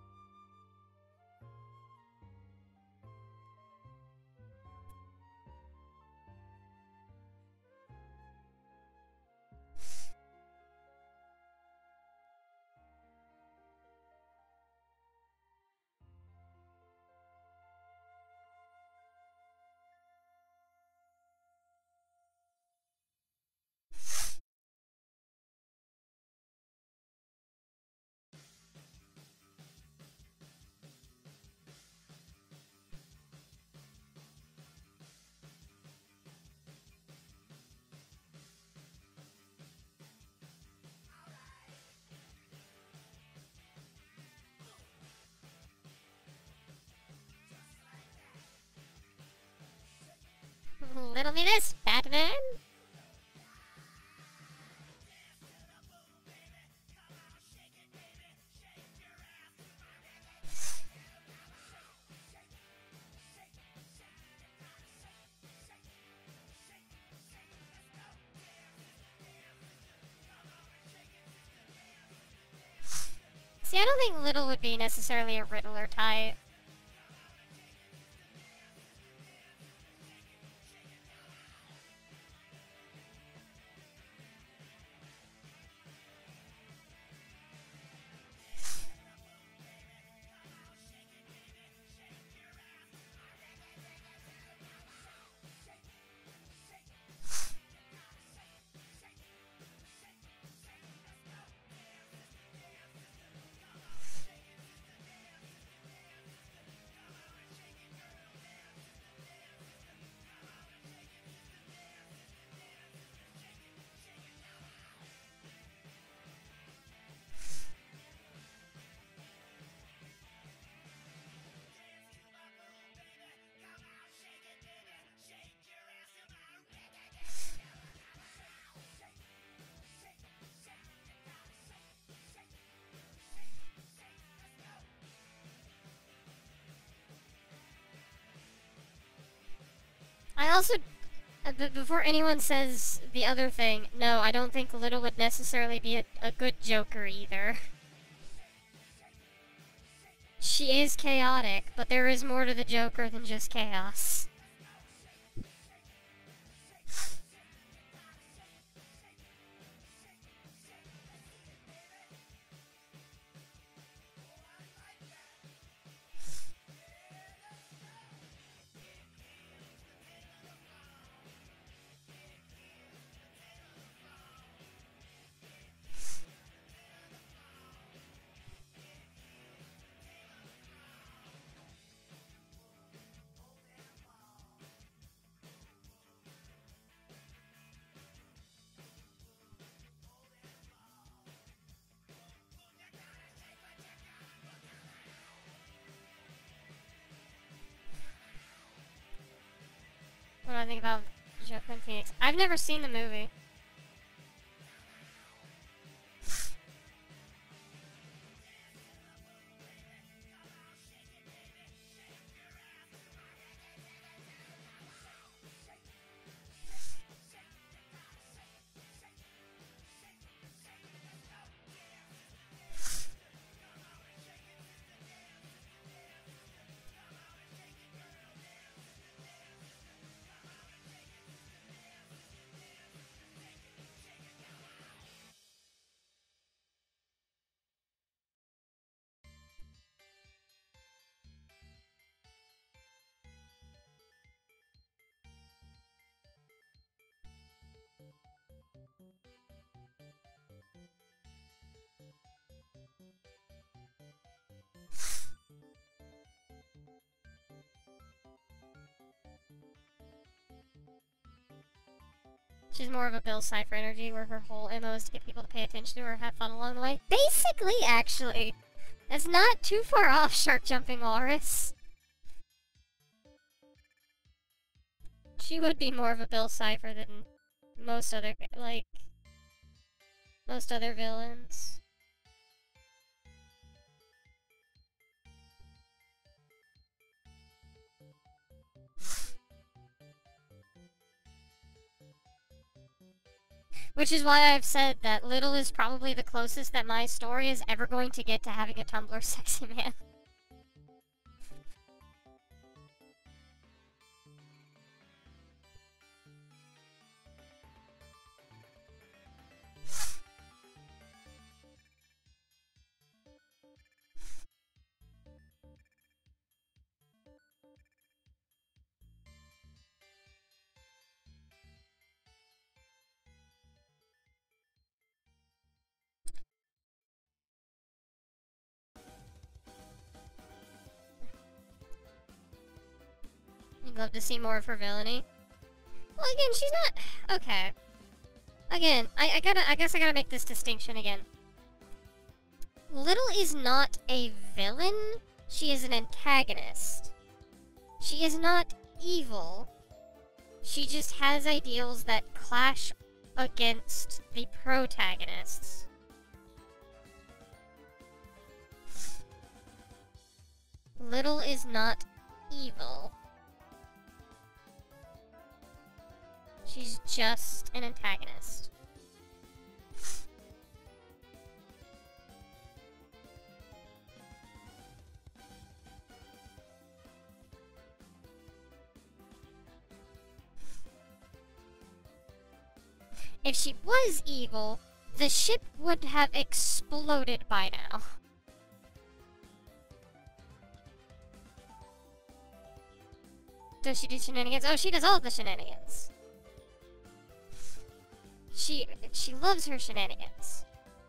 S1: Little me this, Batman! See, I don't think Little would be necessarily a Riddler type. I also, uh, b before anyone says the other thing, no, I don't think Little would necessarily be a, a good Joker either. She is chaotic, but there is more to the Joker than just chaos. What do I think about Joker and Phoenix? I've never seen the movie. She's more of a Bill Cipher energy, where her whole M O is to get people to pay attention to her, have fun along the way. Basically, actually. That's not too far off, Shark Jumping Walrus. She would be more of a Bill Cipher than most other, like, most other villains. Which is why I've said that Little is probably the closest that my story is ever going to get to having a Tumblr sexy man. You'd love to see more of her villainy. Well, again, she's not... Okay. Again, I, I gotta... I guess I gotta make this distinction again. Little is not a villain. She is an antagonist. She is not evil. She just has ideals that clash against the protagonists. Little is not evil. She's just an antagonist. If she was evil, the ship would have exploded by now. Does she do shenanigans? Oh, she does all the shenanigans. She she loves her shenanigans.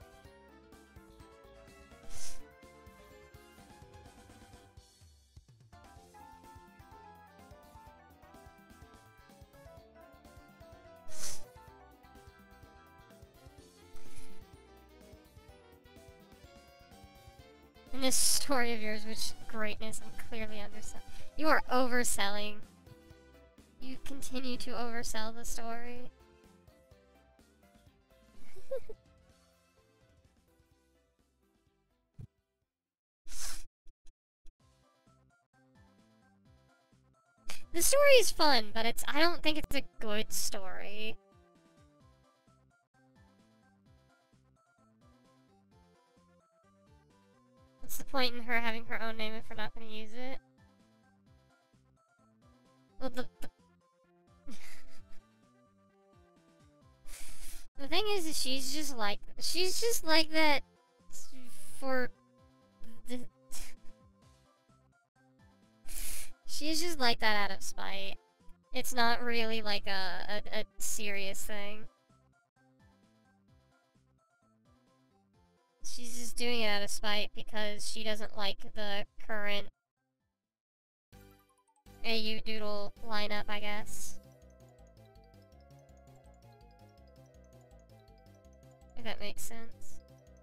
S1: In this story of yours, which greatness I'm clearly underselling. You are overselling. You continue to oversell the story. The story is fun, but it's I don't think it's a good story. What's the point in her having her own name if we're not going to use it? Well, the... the, the thing is, is she's just like... She's just like that for... the... She's just like that out of spite. It's not really like a, a, a serious thing. She's just doing it out of spite because she doesn't like the current A U Doodle lineup, I guess. If that makes sense.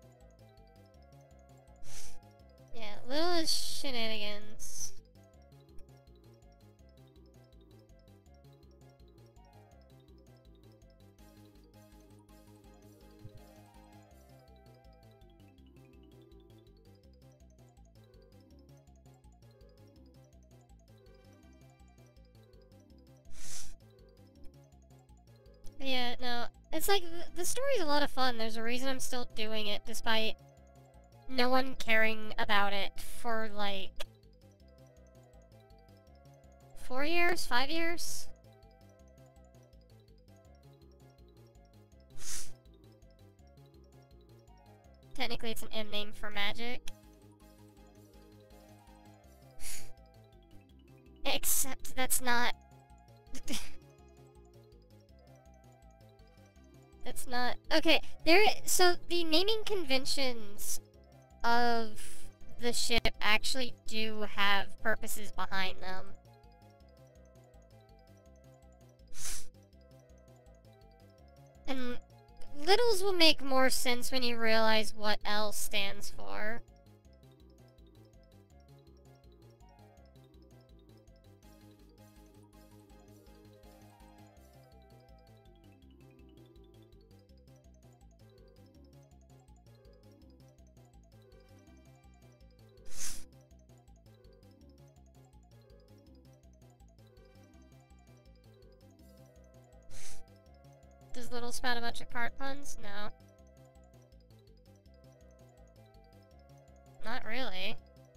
S1: Yeah, Little is shenanigans. Yeah, no, it's like, the, the story's a lot of fun. There's a reason I'm still doing it, despite no one caring about it for, like, four years? Five years? Technically, it's an M name for magic. Except that's not... That's not... Okay, there... So, the naming conventions of the ship actually do have purposes behind them. And littles will make more sense when you realize what L stands for. Does Little spout a bunch of cart puns? No. Not really.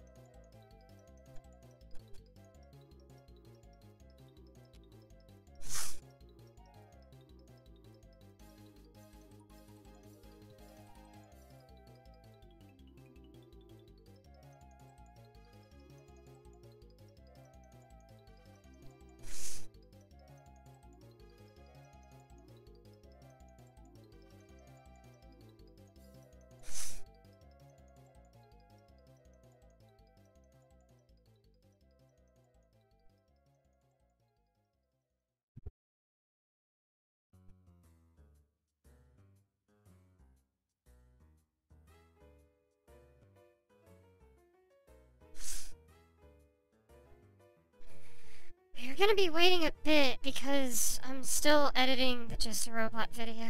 S1: You're gonna be waiting a bit because I'm still editing the Just a Robot video.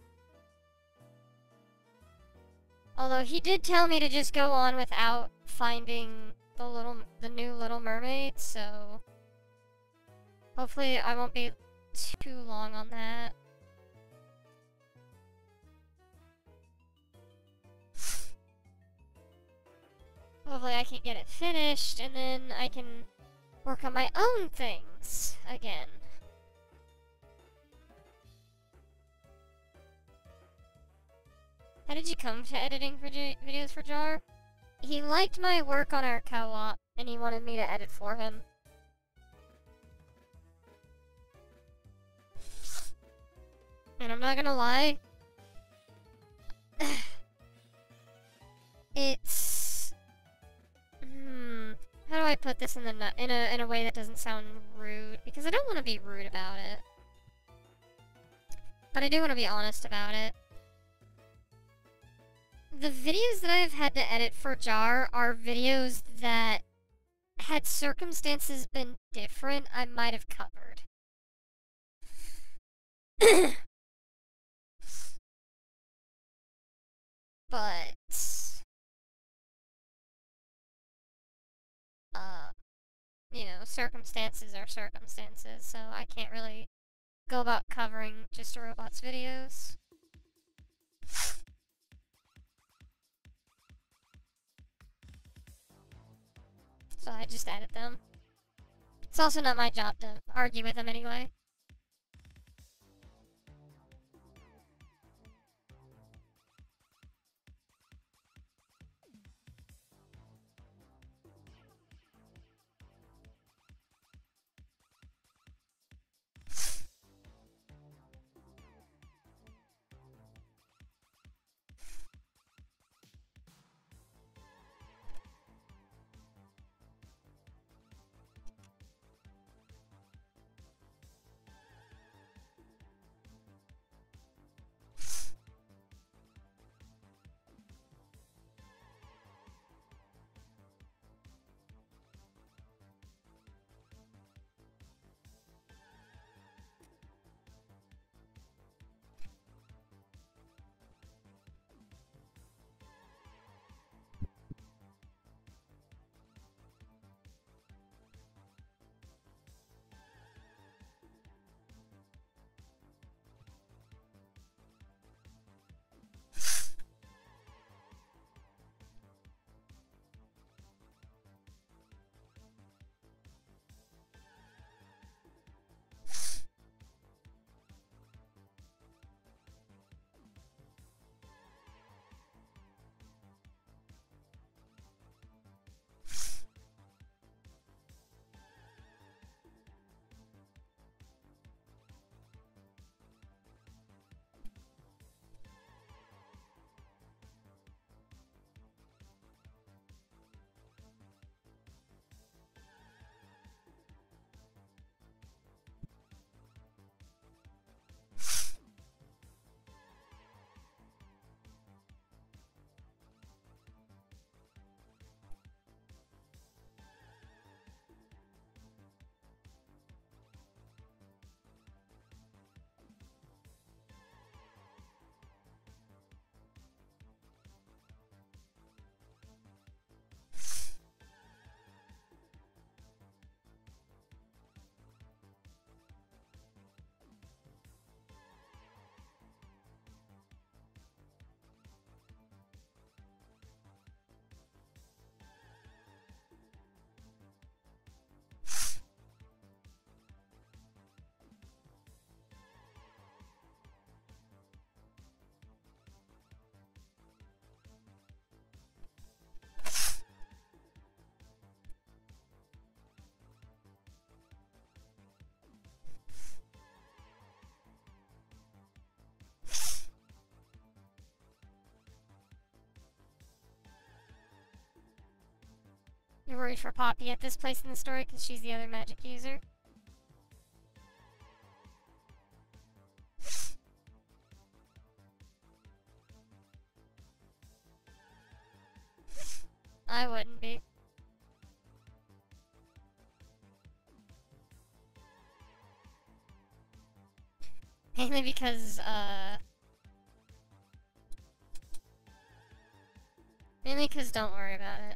S1: Although he did tell me to just go on without finding the little, the new Little Mermaid, so hopefully I won't be too long on that. Hopefully I can get it finished, and then I can work on my own things again. How did you come to editing vid videos for Jar? He liked my work on our co-op, and he wanted me to edit for him. And I'm not gonna lie, it's... Hmm... How do I put this in the in a in a way that doesn't sound rude? Because I don't want to be rude about it, but I do want to be honest about it. The videos that I've had to edit for Jar are videos that, had circumstances been different, I might have covered. But uh, you know, circumstances are circumstances, so I can't really go about covering Just a Robot's videos. So I just edit them. It's also not my job to argue with them anyway. You're worried for Poppy at this place in the story because she's the other magic user? I wouldn't be. Mainly because, uh... Mainly because don't worry about it.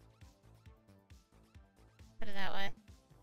S1: Put it that way.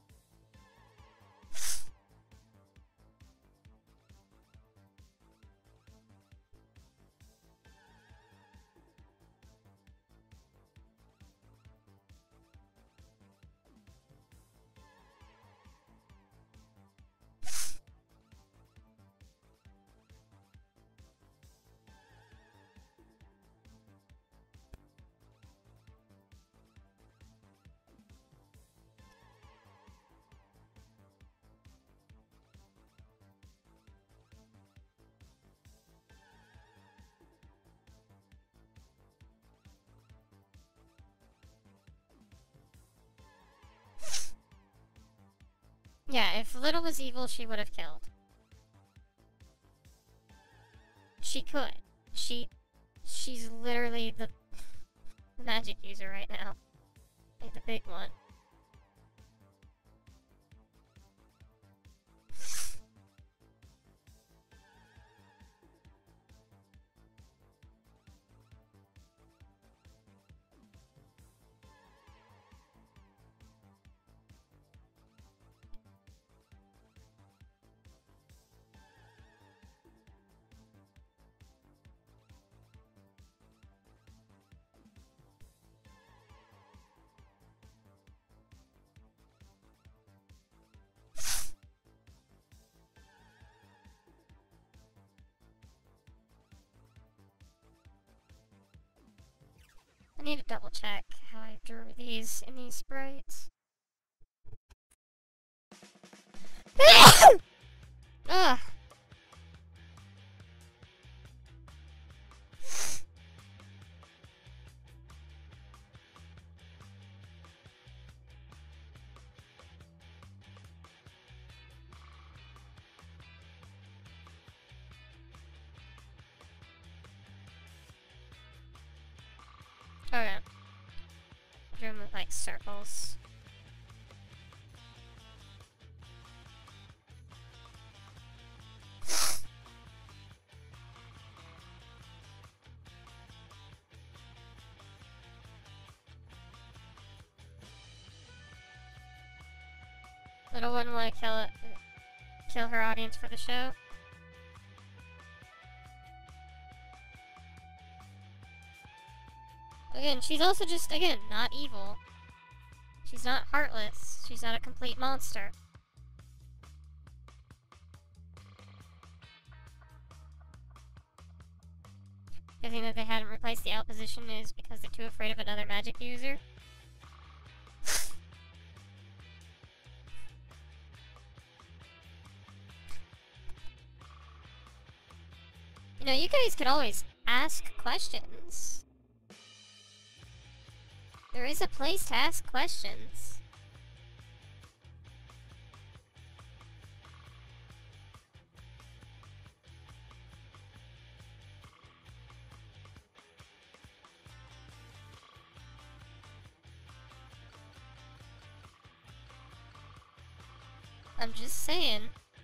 S1: Yeah, if Little was evil, she would have killed. She could. She... She's literally the, the magic user right now. Like, the big one. I need to double check how I drew these in these sprites. Ugh. Okay. Drew them with like circles. Little one want to kill it, kill her audience for the show. Again, she's also just, again, not evil. She's not heartless. She's not a complete monster. I think that they hadn't replaced the out position is because they're too afraid of another magic user. You know, you guys could always ask questions. There is a place to ask questions. I'm just saying.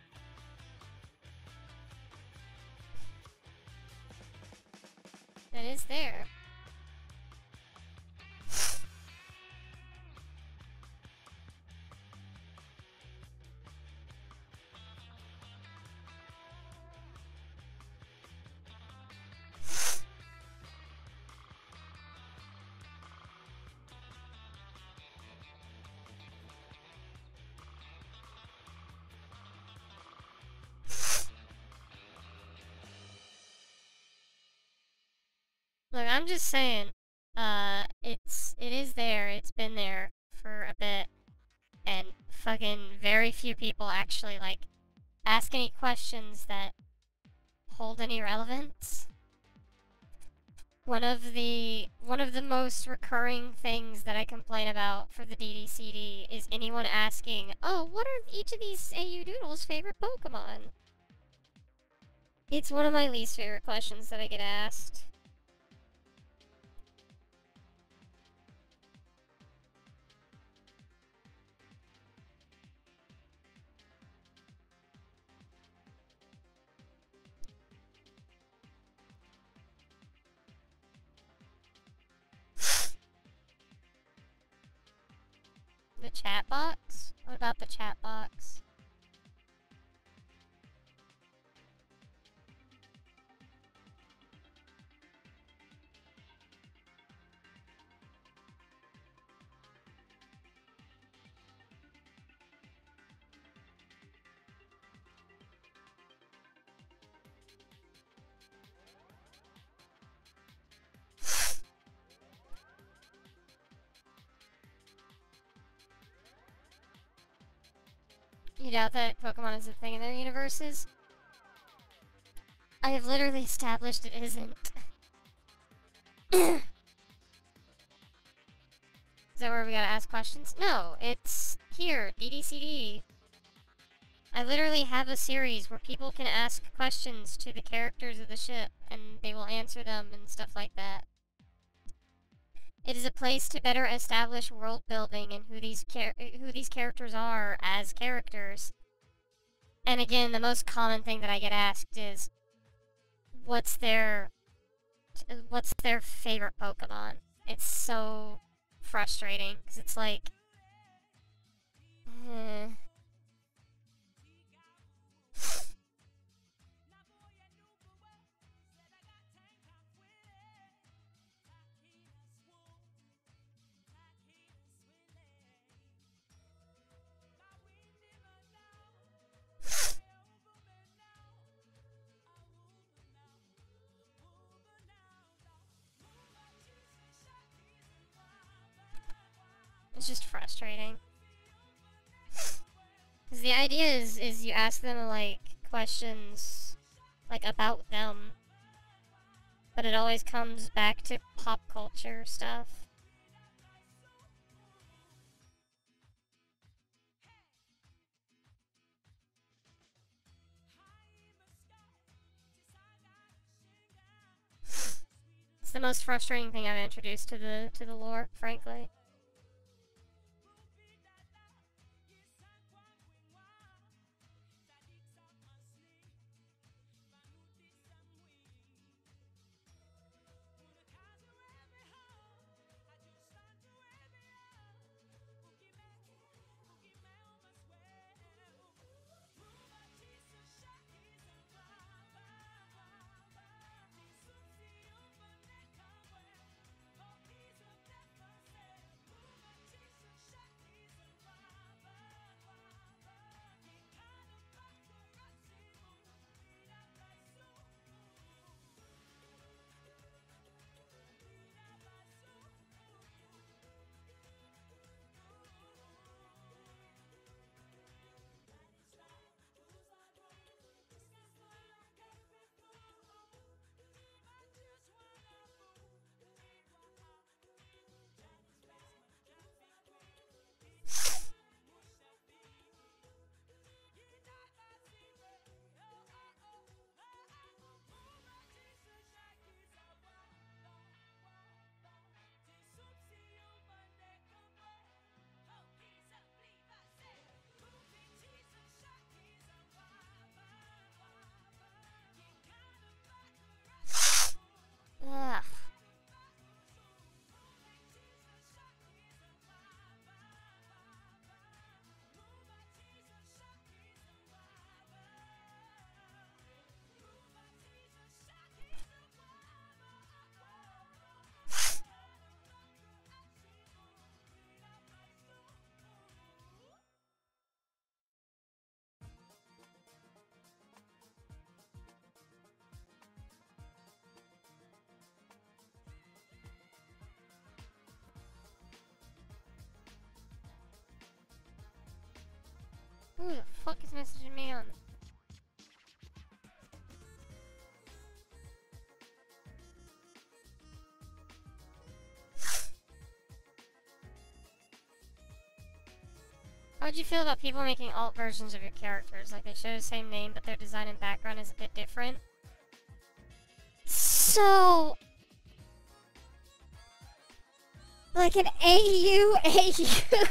S1: That is there. Look, I'm just saying, uh, it's, it is there, it's been there for a bit, and fucking very few people actually, like, ask any questions that hold any relevance. One of the one of the most recurring things that I complain about for the D D C D is anyone asking, "Oh, what are each of these A U Doodles' favorite Pokemon?" It's one of my least favorite questions that I get asked. The chat box? What about the chat box? You doubt that Pokemon is a thing in their universes? I have literally established it isn't. Is that where we gotta ask questions? No, it's here, D D C D. I literally have a series where people can ask questions to the characters of the ship, and they will answer them and stuff like that. It is a place to better establish world building and who these char who these characters are as characters. And again, the most common thing that I get asked is, what's their what's their favorite Pokemon? It's so frustrating because it's like, eh. It's just frustrating. Because the idea is, is you ask them, like, questions, like, about them. But it always comes back to pop culture stuff. It's the most frustrating thing I've introduced to the, to the lore, frankly. Ugh. Who the fuck is messaging me on? How'd you feel about people making alt versions of your characters? Like they share the same name, but their design and background is a bit different? So... like an A U A U?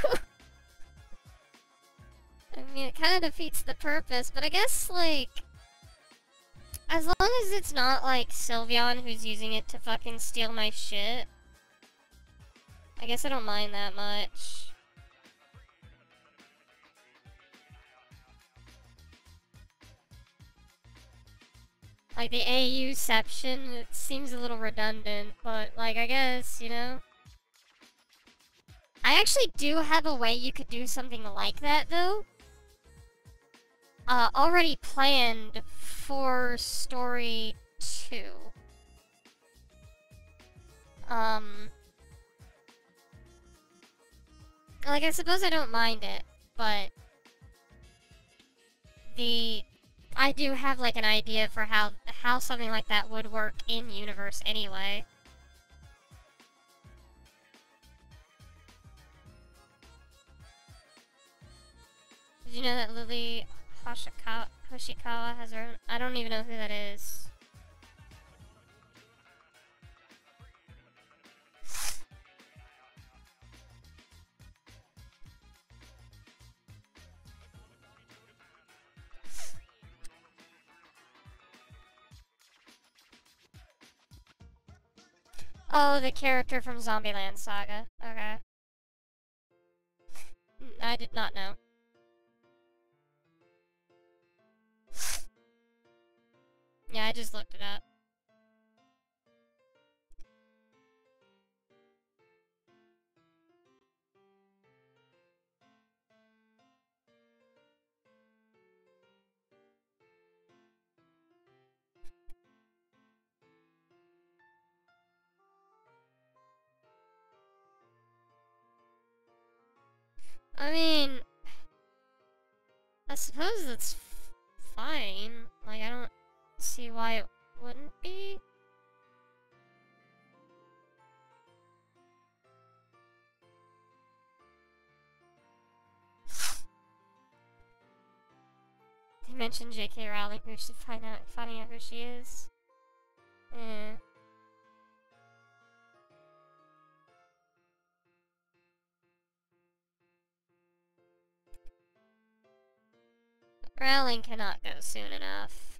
S1: I mean, it kind of defeats the purpose, but I guess, like... as long as it's not, like, Sylveon who's using it to fucking steal my shit, I guess I don't mind that much. Like, the A U-ception, it seems a little redundant, but, like, I guess, you know? I actually do have a way you could do something like that, though. Uh, already planned for Story two. Um... Like, I suppose I don't mind it, but... The... I do have, like, an idea for how, how something like that would work in-universe anyway. Did you know that Lily Hoshikawa, Hoshikawa has her own... I don't even know who that is. Oh, the character from Zombieland Saga. Okay. I did not know. Yeah, I just looked it up. I mean... I suppose that's fine. Like, I don't see why it wouldn't be. They mentioned J K Rowling, who should find out, finding out who she is. Eh. Rowling cannot go soon enough.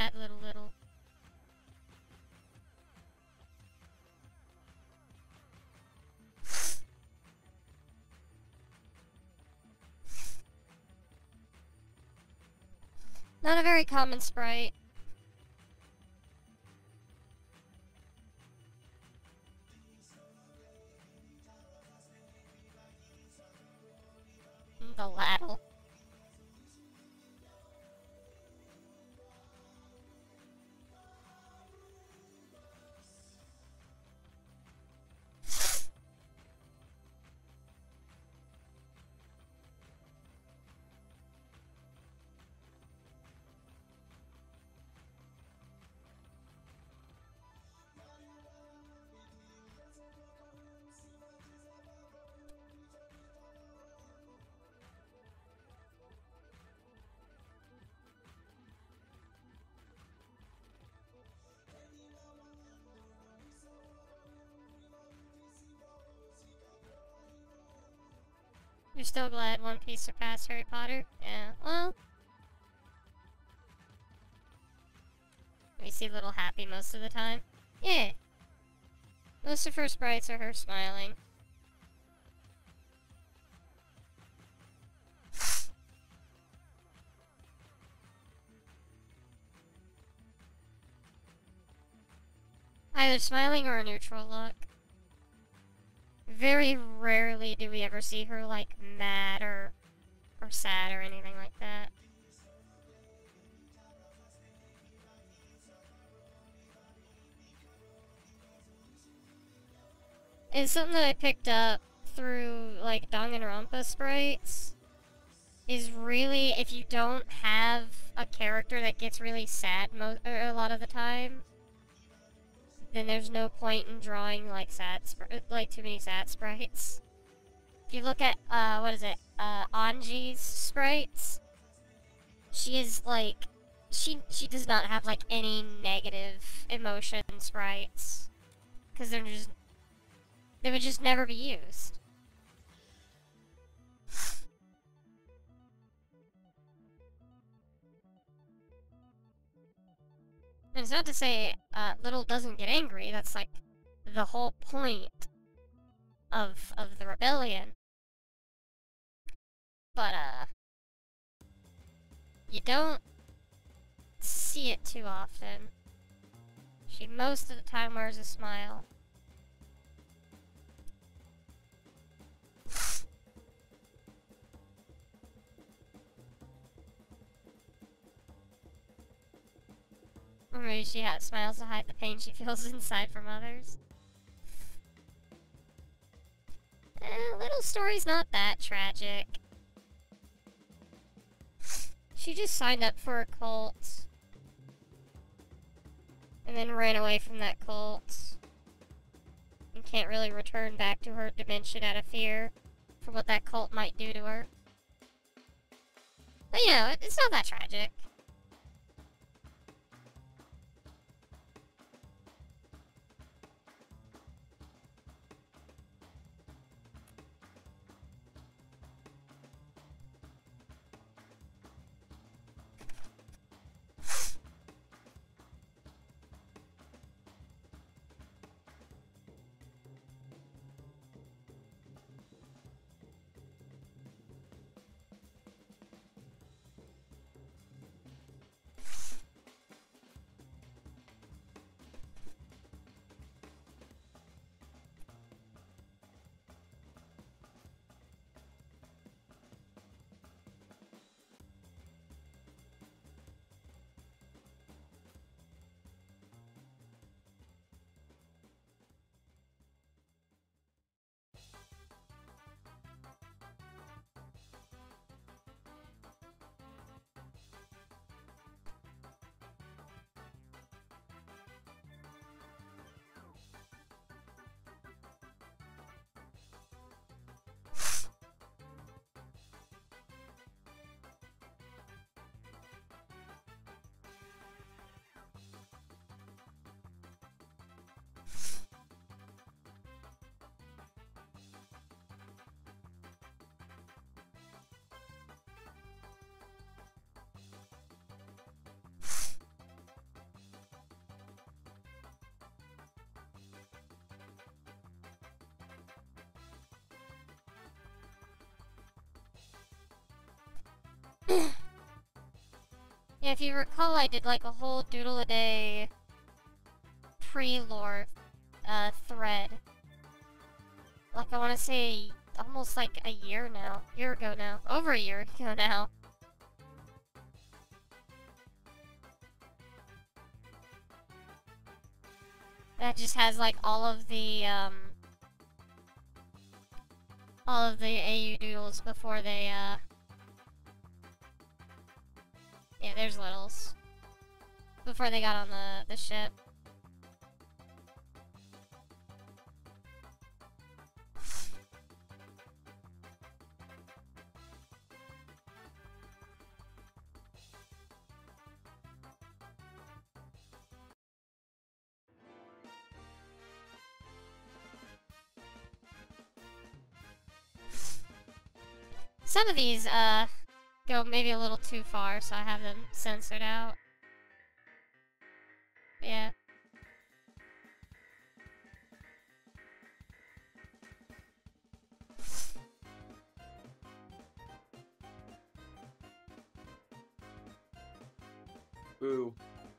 S1: tad little little. Not a very common sprite. The Laddle. You're still glad One Piece surpassed Harry Potter? Yeah, well... We see Little Happy most of the time. Yeah. Most of her sprites are her smiling. Either smiling or a neutral look. Very rarely do we ever see her, like, mad or, or sad or anything like that. It's something that I picked up through, like, Danganronpa sprites. Is really, if you don't have a character that gets really sad mo er, a lot of the time, then there's no point in drawing, like, sad like, too many sad sprites. If you look at, uh, what is it, uh, Anji's sprites, she is, like, she, she does not have, like, any negative emotion sprites. Because they're just, they would just never be used. And it's not to say, uh, Little doesn't get angry, that's, like, the whole point of, of the rebellion. But, uh, you don't see it too often. She most of the time wears a smile. Or maybe she has smiles to hide the pain she feels inside from others. Eh, Little story's not that tragic. She just signed up for a cult. And then ran away from that cult. And can't really return back to her dimension out of fear for what that cult might do to her. But you know, it's not that tragic. Yeah, if you recall, I did like a whole doodle a day pre-lore uh, thread. Like, I want to say almost like a year now. Year ago now. Over a year ago now. That just has like all of the, um... all of the A U doodles before they, uh... yeah, there's Littles. Before they got on the, the ship. Some of these, uh, go maybe a little too far, so I have them censored out. Yeah.
S2: Ooh.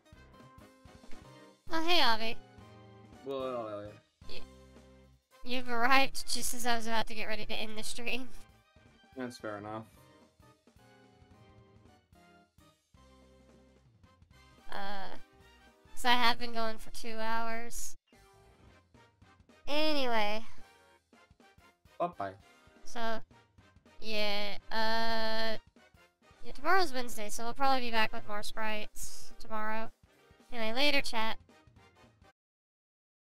S1: Oh, hey, Avi.
S2: Well,
S1: Y You've arrived just as I was about to get ready to end the stream.
S2: that's fair enough.
S1: Uh, cause I have been going for two hours. Anyway.
S2: Bye-bye.
S1: So, yeah, uh... yeah, tomorrow's Wednesday, so we'll probably be back with more sprites tomorrow. Anyway, later, chat.